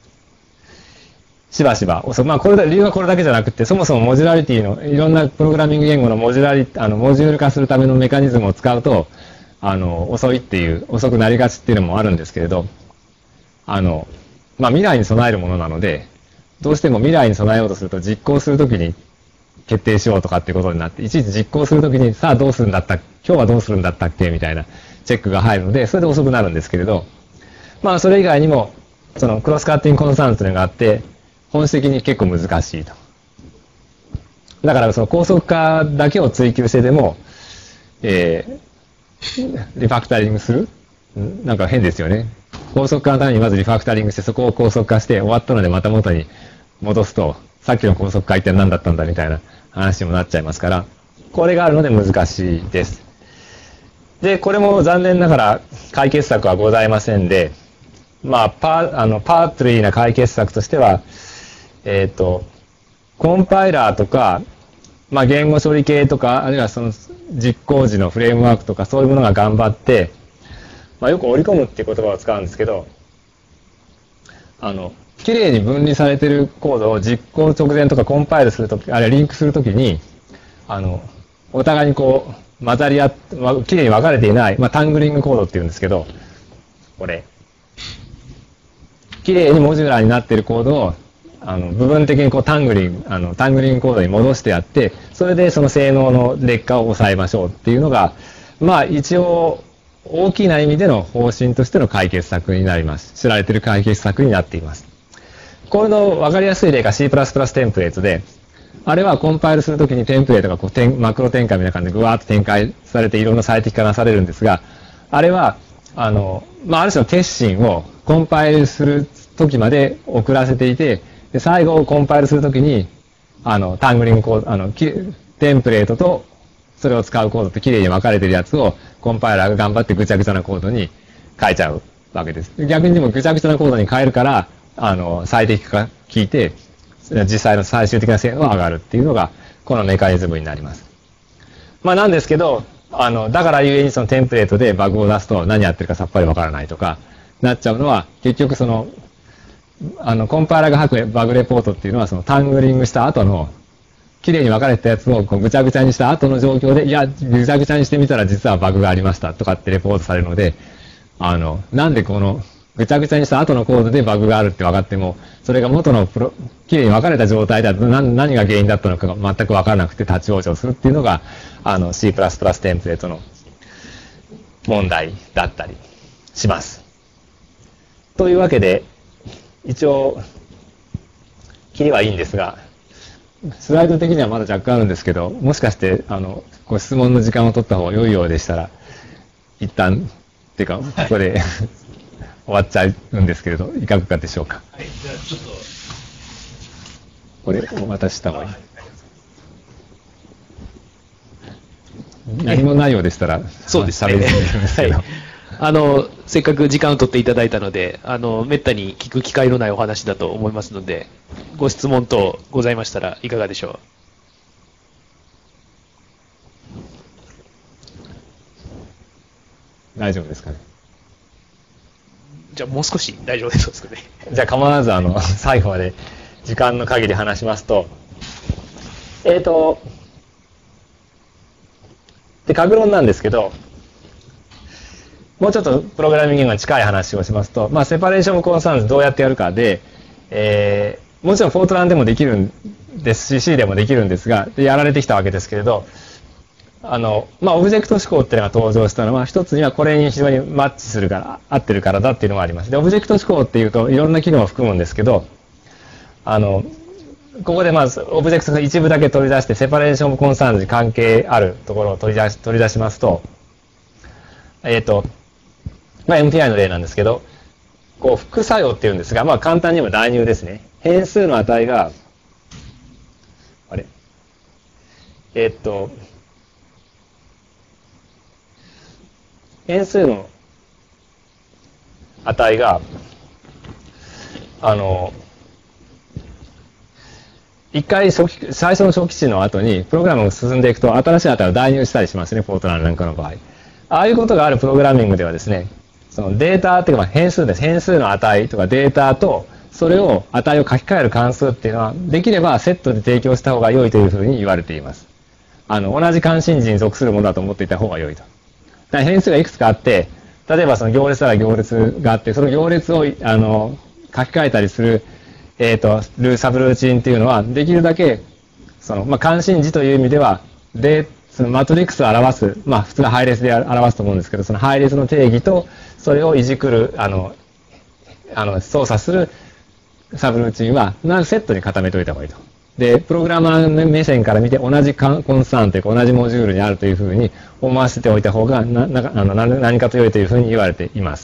S2: しばしば、まあこれだ、理由はこれだけじゃなくて、そもそもモジュラリティの、いろんなプログラミング言語のモジュラリ、あの、モジュール化するためのメカニズムを使うと、あの、遅いっていう、遅くなりがちっていうのもあるんですけれど、あの、まあ未来に備えるものなので、どうしても未来に備えようとすると実行するときに決定しようとかっていうことになって、いちいち実行するときにさあどうするんだったっけ、今日はどうするんだったっけみたいなチェックが入るので、それで遅くなるんですけれど、まあそれ以外にも、そのクロスカッティングコンスタントというのがあって、本質的に結構難しいと。だからその高速化だけを追求してでも、えー、リファクタリングするなんか変ですよね。高速化のためにまずリファクタリングして、そこを高速化して終わったのでまた元に戻すと、さっきの高速化一体何だったんだみたいな話にもなっちゃいますから、これがあるので難しいです。で、これも残念ながら解決策はございませんで、まあ、パー、あの、パートリーな解決策としては、えっと、コンパイラーとか、まあ、言語処理系とか、あるいはその実行時のフレームワークとか、そういうものが頑張って、まあ、よく織り込むっていう言葉を使うんですけど、あの、きれいに分離されているコードを実行直前とかコンパイルするとき、あるいはリンクするときに、あの、お互いにこう、混ざり合って、まあ、きれいに分かれていない、まあ、タングリングコードっていうんですけど、これ。きれいにモジュラーになっているコードを、あの、部分的にこうタングリング、あの、タングリングコードに戻してやって、それでその性能の劣化を抑えましょうっていうのが、まあ、一応、大きな意味での方針としての解決策になります。知られている解決策になっています。これの分かりやすい例が シープラスプラス テンプレートで、あれはコンパイルするときにテンプレートがこうマクロ展開みたいな感じでぐわーっと展開されていろんな最適化なされるんですが、あれは、あの、まあ、ある種の決心をコンパイルするときまで遅らせていて、で最後コンパイルするときに、あの、タングリングコード、あの、テンプレートとそれを使うコードってきれいに分かれてるやつをコンパイラーが頑張ってぐちゃぐちゃなコードに変えちゃうわけです。逆にでもぐちゃぐちゃなコードに変えるから、あの、最適化が効いて、実際の最終的な性能が上がるっていうのが、このメカニズムになります。まあなんですけど、あの、だからゆえにそのテンプレートでバグを出すと何やってるかさっぱりわからないとか、なっちゃうのは、結局その、あの、コンパイラーが吐くバグレポートっていうのは、そのタングリングした後の、綺麗に分かれたやつをこうぐちゃぐちゃにした後の状況で、いや、ぐちゃぐちゃにしてみたら実はバグがありましたとかってレポートされるので、あの、なんでこの、ぐちゃぐちゃにした後のコードでバグがあるって分かっても、それが元のプロ、綺麗に分かれた状態だと何、何が原因だったのかが全く分からなくて立ち往生するっていうのが、あの、シープラスプラス テンプレートの問題だったりします。というわけで、一応、切りはいいんですが、スライド的にはまだ若干あるんですけど、もしかして、あの、ご質問の時間を取った方が良いようでしたら、一旦、っていうか、ここで終わっちゃうんですけれど、いかがでしょうか。
S1: はい、じゃあちょっと。
S2: これ、お渡しした方がいい。何もないようでしたら、
S1: そうですね。
S2: 喋りすぎるんですけど。
S1: はい、あの、せっかく時間を取っていただいたので、あの、めったに聞く機会のないお話だと思いますので、ご質問等ございましたらいかがでしょ
S2: う。大丈夫ですかね。
S1: じゃあもう少し大丈夫ですかね。
S2: じゃあ構わず、あの、最後まで時間の限り話しますと、えっと、で、各論なんですけど、もうちょっとプログラミング言語に近い話をしますと、まあ、セパレーションコンスタントどうやってやるかで、えー、もちろんフォートランでもできるんですし、C でもできるんですが、でやられてきたわけですけれど、 あの、まあ、オブジェクト思考っていうのが登場したのは、一つにはこれに非常にマッチするから、合ってるからだっていうのがあります。で、オブジェクト思考っていうと、いろんな機能を含むんですけど、あの、ここでまず、オブジェクトが一部だけ取り出して、セパレーションコンサーンズに関係あるところを取り出し、取り出しますと、えっと、まあ、エムピーアイ の例なんですけど、こう、副作用っていうんですが、まあ、簡単に言えば代入ですね。変数の値が、あれえっと、変数の値が、あの、一回初期、最初の初期値の後に、プログラムが進んでいくと、新しい値を代入したりしますね、フォートランなんかの場合。ああいうことがあるプログラミングではですね、そのデータっていうか変数です。変数の値とかデータと、それを値を書き換える関数っていうのは、できればセットで提供した方が良いというふうに言われています。あの、同じ関心字に属するものだと思っていた方が良いと。だから変数がいくつかあって、例えばその行列なら行列があって、その行列を、あの、書き換えたりする、えっと、ルーサブルーチンっていうのは、できるだけ、その、まあ、関心字という意味では、で、そのマトリックスを表す、まあ、普通は配列で表すと思うんですけど、その配列の定義と、それをいじくる、あの、あの、操作するサブルーチンは、セットに固めておいた方がいいと。で、プログラマー目線から見て、同じコンスタントというか、同じモジュールにあるというふうに思わせておいた方が、な、な、あの、何かと良いというふうに言われています。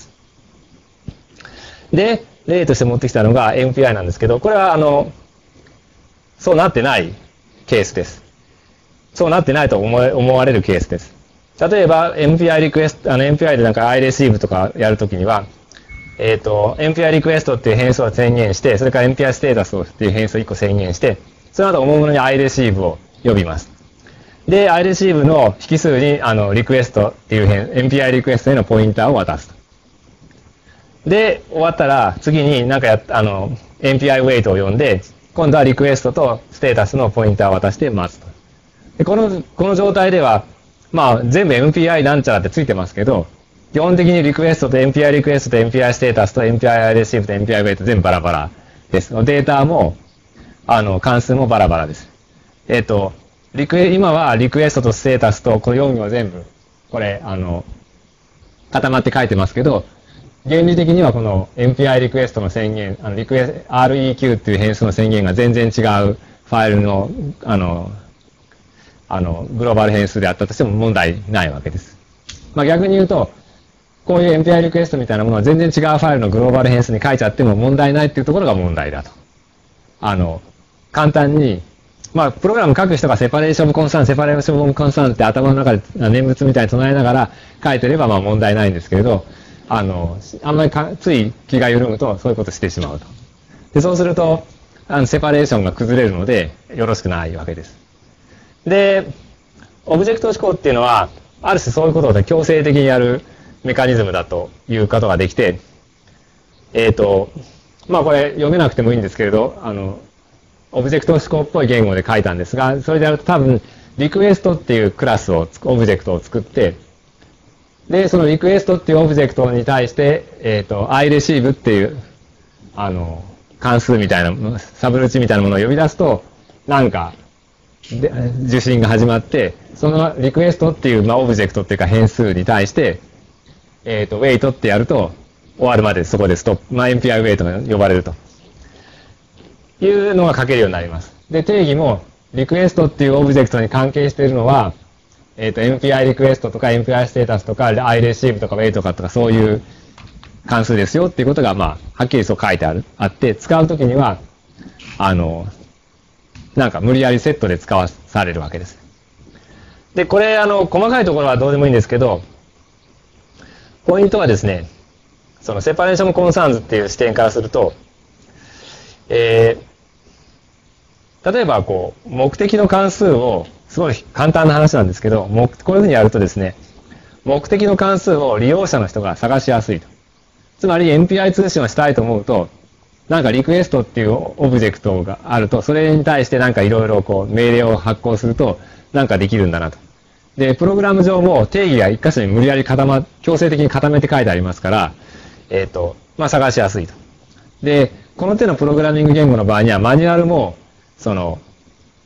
S2: で、例として持ってきたのが エムピーアイ なんですけど、これは、あの、そうなってないケースです。そうなってないと思え、思われるケースです。例えば、エムピーアイ リクエスト、あの、エムピーアイ でなんか iReceive とかやるときには、えっと、エムピーアイ リクエストっていう変数を宣言して、それから エムピーアイ ステータスっていう変数をいっこ宣言して、その後、おもむろに iReceive を呼びます。で、iReceive の引数に、あの、リクエストっていう変、エムピーアイ リクエストへのポインターを渡すと。で、終わったら、次になんかや、あの、エムピーアイ wait を呼んで、今度はリクエストとステータスのポインターを渡して待つと。で、この、この状態では、まあ、全部 エムピーアイ なんちゃらってついてますけど、基本的にリクエストと エムピーアイ リクエストと エムピーアイ ステータスと エムピーアイ iReceive と エムピーアイ wait 全部バラバラです。データも、あの、関数もバラバラです。えっと、リクエ、今はリクエストとステータスとこのよん行全部、これ、あの、固まって書いてますけど、原理的にはこの エムピーアイ リクエストの宣言、あの、リクエスト、アールイーキュー っていう変数の宣言が全然違うファイルの、あの、あの、グローバル変数であったとしても問題ないわけです。まあ逆に言うと、こういう エムピーアイ リクエストみたいなものは全然違うファイルのグローバル変数に書いちゃっても問題ないっていうところが問題だと。あの、簡単に、まあ、プログラム書く人がセパレーションコンスタント、セパレーションコンスタントって頭の中で念仏みたいに唱えながら書いてればまあ問題ないんですけれど、あの、あんまりかつい気が緩むとそういうことしてしまうと。で、そうすると、あの、セパレーションが崩れるので、よろしくないわけです。で、オブジェクト思考っていうのは、ある種そういうことを強制的にやるメカニズムだということができて、えっと、まあこれ読めなくてもいいんですけれど、あの、オブジェクト思考っぽい言語で書いたんですが、それでやると多分、リクエストっていうクラスを、オブジェクトを作って、で、そのリクエストっていうオブジェクトに対して、えっと、iReceive っていう、あの、関数みたいな、サブルーチみたいなものを呼び出すと、なんか、で受信が始まって、そのリクエストっていう、まあ、オブジェクトっていうか変数に対して、えっと、wait ってやると、終わるまでそこでストップ、まあ、エムピーアイ wait が呼ばれると。いうのが書けるようになります。で、定義も、リクエストっていうオブジェクトに関係しているのは、えっと、エムピーアイ リクエストとか エムピーアイ ステータスとか iReceive とか wait とかとかそういう関数ですよっていうことが、まあ、はっきりそう書いてある、あって、使うときには、あの、なんか無理やりセットで使わされるわけです。で、これ、あの、細かいところはどうでもいいんですけど、ポイントはですね、そのセパレーションコンサーンズっていう視点からすると、えー、例えばこう、目的の関数を、すごい簡単な話なんですけど、目こういうふうにやるとですね、目的の関数を利用者の人が探しやすいと。つまり エムピーアイ 通信をしたいと思うと、なんかリクエストっていうオブジェクトがあると、それに対してなんかいろいろこう命令を発行すると、なんかできるんだなと。で、プログラム上も定義が一箇所に無理やり固ま、強制的に固めて書いてありますから、えっと、まあ探しやすいと。で、この手のプログラミング言語の場合にはマニュアルも、その、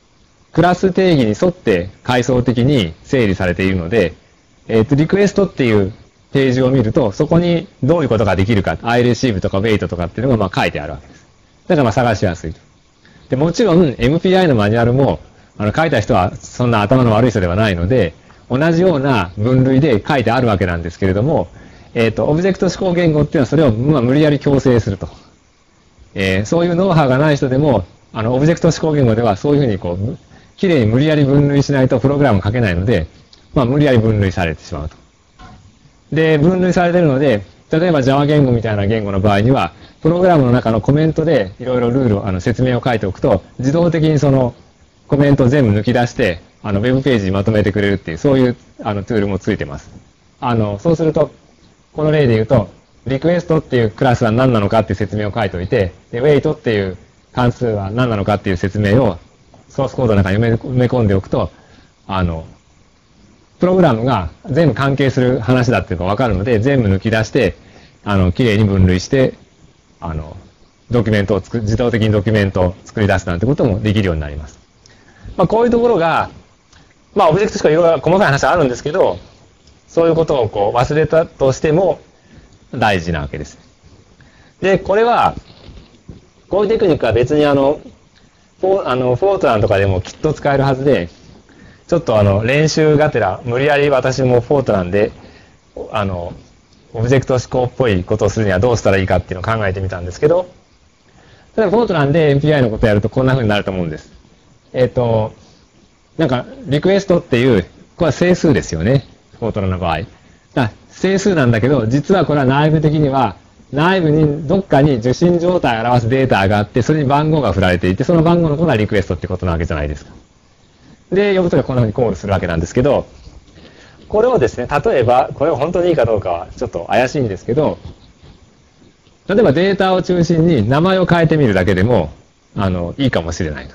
S2: クラス定義に沿って階層的に整理されているので、えっと、リクエストっていうページを見ると、そこにどういうことができるか、iReceive とか Wait とかっていうのがまあ書いてあるわけです。だからまあ探しやすいと。で、もちろん エムピーアイ のマニュアルも、あの書いた人はそんな頭の悪い人ではないので、同じような分類で書いてあるわけなんですけれども、えっと、オブジェクト指向言語っていうのはそれをまあ無理やり強制すると。えー、そういうノウハウがない人でも、あの、オブジェクト指向言語ではそういうふうにこう、きれいに無理やり分類しないとプログラム書けないので、まあ無理やり分類されてしまうと。で、分類されているので、例えば Java 言語みたいな言語の場合には、プログラムの中のコメントでいろいろルールを、あの、説明を書いておくと、自動的にそのコメントを全部抜き出して、あの、ウェブページにまとめてくれるっていう、そういう、あの、ツールもついてます。あの、そうすると、この例で言うと、リクエストっていうクラスは何なのかっていう説明を書いておいて、で、wait っていう関数は何なのかっていう説明をソースコードの中に埋め込んでおくと、あの、プログラムが全部関係する話だっていうのがわかるので、全部抜き出して、あの、きれいに分類して、あの、ドキュメントを作、自動的にドキュメントを作り出すなんてこともできるようになります。まあ、こういうところが、まあ、オブジェクトしかいろいろ細かい話はあるんですけど、そういうことをこう忘れたとしても大事なわけです。で、これは、こういうテクニックは別にあの、フォー、あの、フォートランとかでもきっと使えるはずで、ちょっとあの、練習がてら、無理やり私もフォートランで、あの、オブジェクト指向っぽいことをするにはどうしたらいいかっていうのを考えてみたんですけど、例えばフォートランで エムピーアイ のことをやるとこんな風になると思うんです。えっと、なんか、リクエストっていう、これは整数ですよね。フォートランの場合。だ整数なんだけど、実はこれは内部的には、内部にどっかに受信状態を表すデータがあって、それに番号が振られていて、その番号のことがリクエストってことなわけじゃないですか。で、呼ぶときはこんな風にコールするわけなんですけど、これをですね、例えば、これは本当にいいかどうかはちょっと怪しいんですけど、例えばデータを中心に名前を変えてみるだけでも、あの、いいかもしれないと。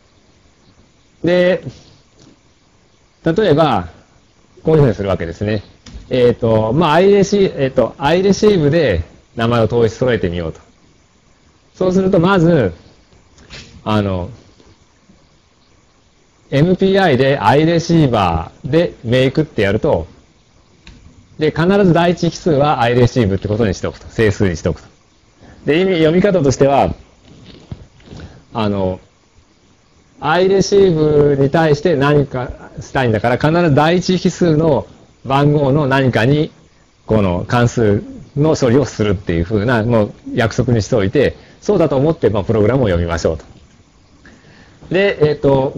S2: で、例えば、こういうふうにするわけですね。えっと、まあ、iReceive、えっと、iReceive で名前を統一揃えてみようと。そうすると、まず、あの、エムピーアイ で iReceiver で make ってやると、で、必ず第一引数は iReceive ってことにしておくと。整数にしておくと。で、意味、読み方としては、あの、iReceive に対して何かしたいんだから、必ず第一引数の番号の何かに、この関数の処理をするっていう風な、もう約束にしておいて、そうだと思って、まあ、プログラムを読みましょうと。で、えっと、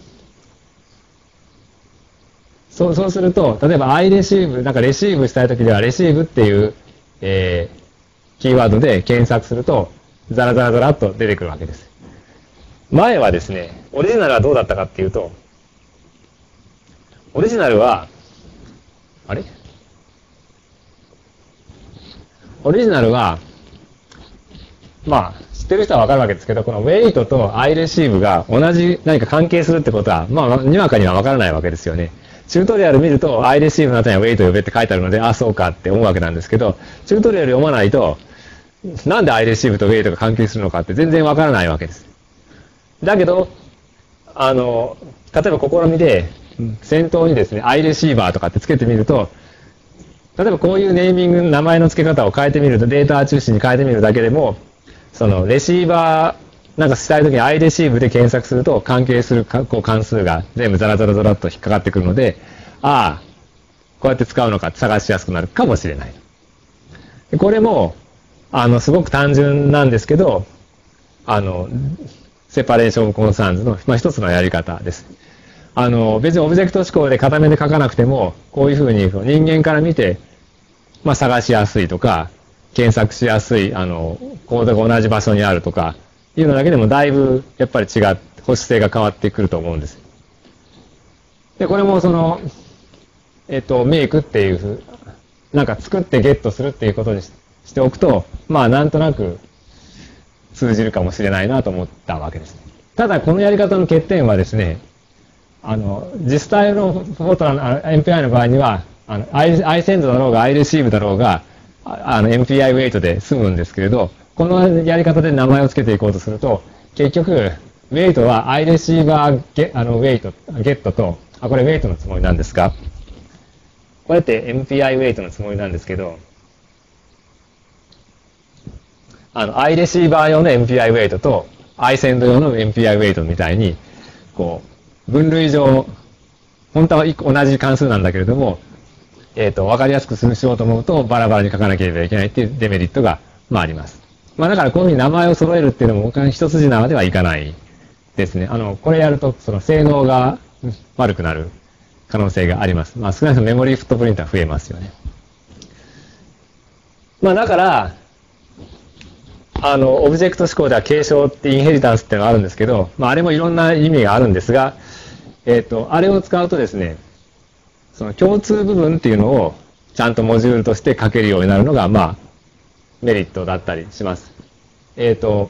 S2: そう、そうすると、例えば iReceive、なんかレシーブしたいときでは、レシーブっていう、えー、キーワードで検索すると、ザラザラザラっと出てくるわけです。前はですね、オリジナルはどうだったかっていうと、オリジナルは、あれオリジナルは、まあ、知ってる人はわかるわけですけど、この wait と iReceive が同じ何か関係するってことは、まあ、にわかにはわからないわけですよね。チュートリアル見ると iReceive の後には wait 呼べって書いてあるので、あ、そうかって思うわけなんですけど、チュートリアル読まないと、なんで iReceive と wait が関係するのかって全然わからないわけです。だけど、あの、例えば試みで、先頭にですね、iReceiver とかってつけてみると、例えばこういうネーミング、名前の付け方を変えてみると、データ中心に変えてみるだけでも、そのレシーバーなんかしたいときに iReceive で検索すると関係するこう関数が全部ザラザラザラっと引っかかってくるので、ああ、こうやって使うのかって探しやすくなるかもしれない。これも、あの、すごく単純なんですけど、あの、セパレーションコンサーンズの、まあ、一つのやり方です。あの、別にオブジェクト指向で固めで書かなくても、こういうふうに人間から見て、まあ、探しやすいとか、検索しやすい、あの、コードが同じ場所にあるとか、いうのだけでもだいぶ、やっぱり違う、保守性が変わってくると思うんです。で、これもその、えっと、メイクっていうふう、なんか作ってゲットするっていうことにしておくと、まあ、なんとなく通じるかもしれないなと思ったわけですね。ただ、このやり方の欠点はですね、あの、実際のフォートラン、エムピーアイ の場合には、あの、iSend だろうが iReceive だろうが、あの、エムピーアイ wait で済むんですけれど、このやり方で名前を付けていこうとすると、結局、 ウェイトは アイレシーバーゲあのウェイト、ゲットと、あ、これウェイトのつもりなんですが、これって エムピーアイ ウェイトのつもりなんですけど、あの、I レシーバー用の エムピーアイ ウェイトと I センド用の エムピーアイ ウェイトみたいに、こう、分類上、本当は同じ関数なんだけれども、えっと、わかりやすくしようと思うと、バラバラに書かなければいけないっていうデメリットが、まああります。まあだからこういうふうに名前を揃えるっていうのも、一筋縄ではいかないですね。あの、これやると、その性能が悪くなる可能性があります。まあ少なくともメモリーフットプリントは増えますよね。まあだから、あの、オブジェクト思考では継承ってインヘリタンスっていうのがあるんですけど、まああれもいろんな意味があるんですが、えっと、あれを使うとですね、その共通部分っていうのをちゃんとモジュールとして書けるようになるのが、まあ、メリットだったりします。えっと、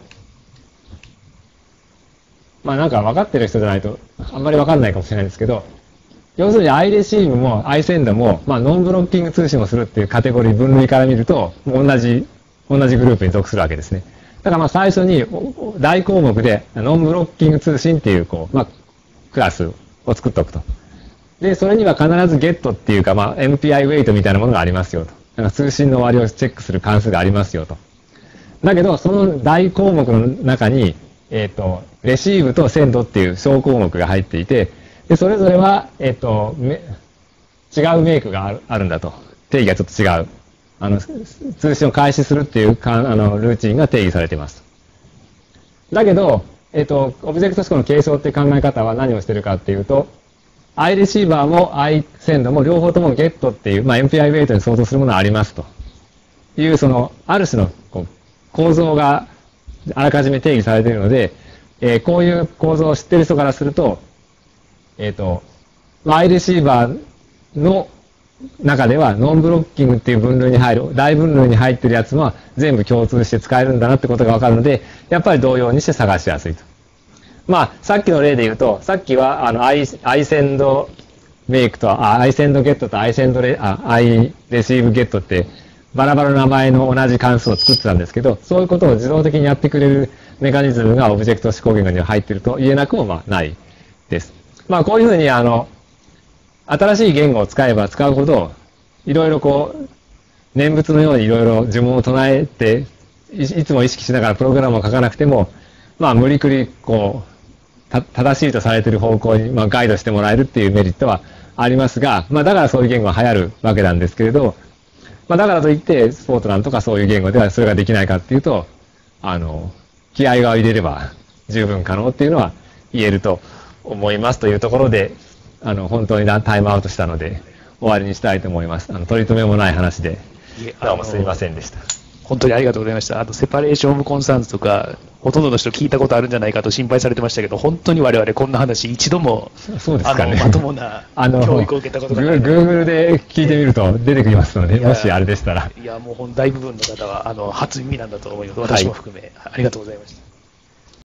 S2: まあなんか分かってる人じゃないとあんまり分かんないかもしれないんですけど、要するに I レシーブも I センドも、まあノンブロッキング通信をするっていうカテゴリー分類から見ると、同じ、同じグループに属するわけですね。だからまあ最初に大項目でノンブロッキング通信っていうこう、まあクラスを作っておくと。で、それには必ず get っていうか、まあ エムピーアイ ウェイトみたいなものがありますよと。なんか通信の終わりをチェックする関数がありますよと。だけど、その大項目の中に、えっと、レシーブとセンドっていう小項目が入っていて、で、それぞれは、えっと、違うメイクがあるあるんだと。定義がちょっと違う。あの、通信を開始するっていうか、あの、ルーチンが定義されています。だけど、えっと、オブジェクト思考の継承っていう考え方は何をしてるかっていうと、I レシーバーも I センドも両方とも get っていう、まあ、エムピーアイ ウェイトに相当するものがありますという、その、ある種のこう構造があらかじめ定義されているので、えー、こういう構造を知っている人からすると、えっと、I レシーバーの中ではノンブロッキングっていう分類に入る、大分類に入ってるやつは全部共通して使えるんだなってことがわかるので、やっぱり同様にして探しやすいと。まあ、さっきの例で言うと、さっきは、あの、I、I センドメイクと、あ、I センドゲットと I センドレ、あ、I レシーブゲットって、バラバラの名前の同じ関数を作ってたんですけど、そういうことを自動的にやってくれるメカニズムがオブジェクト思考言語には入っていると言えなくも、まあ、ないです。まあ、こういうふうに、あの、新しい言語を使えば使うほど、いろいろこう、念仏のようにいろいろ呪文を唱えてい、いつも意識しながらプログラムを書かなくても、まあ、無理くり、こう、た正しいとされている方向に、まあ、ガイドしてもらえるっていうメリットはありますが、まあ、だからそういう言語が流行るわけなんですけれど、まあ、だからといって、スポートランとかそういう言語ではそれができないかっていうと、あの、気合が入れれば十分可能っていうのは言えると思いますというところで、あの、本当にタイムアウトしたので、終わりにしたいと思います。あの、取り留めもない話で、どうもすいませんでした。
S1: 本当にありがとうございました。あと、セパレーション・オブ・コンサーンズとか、ほとんどの人聞いたことあるんじゃないかと心配されてましたけど、本当に我々こんな話一度も、
S2: そうですかね、
S1: あのまともな教育を受けたことがない。
S2: Google で聞いてみると出てきますので、もしあれでしたら。
S1: いや、もう大部分の方はあの初耳なんだと思います。私も含め、はい、ありがとうございました。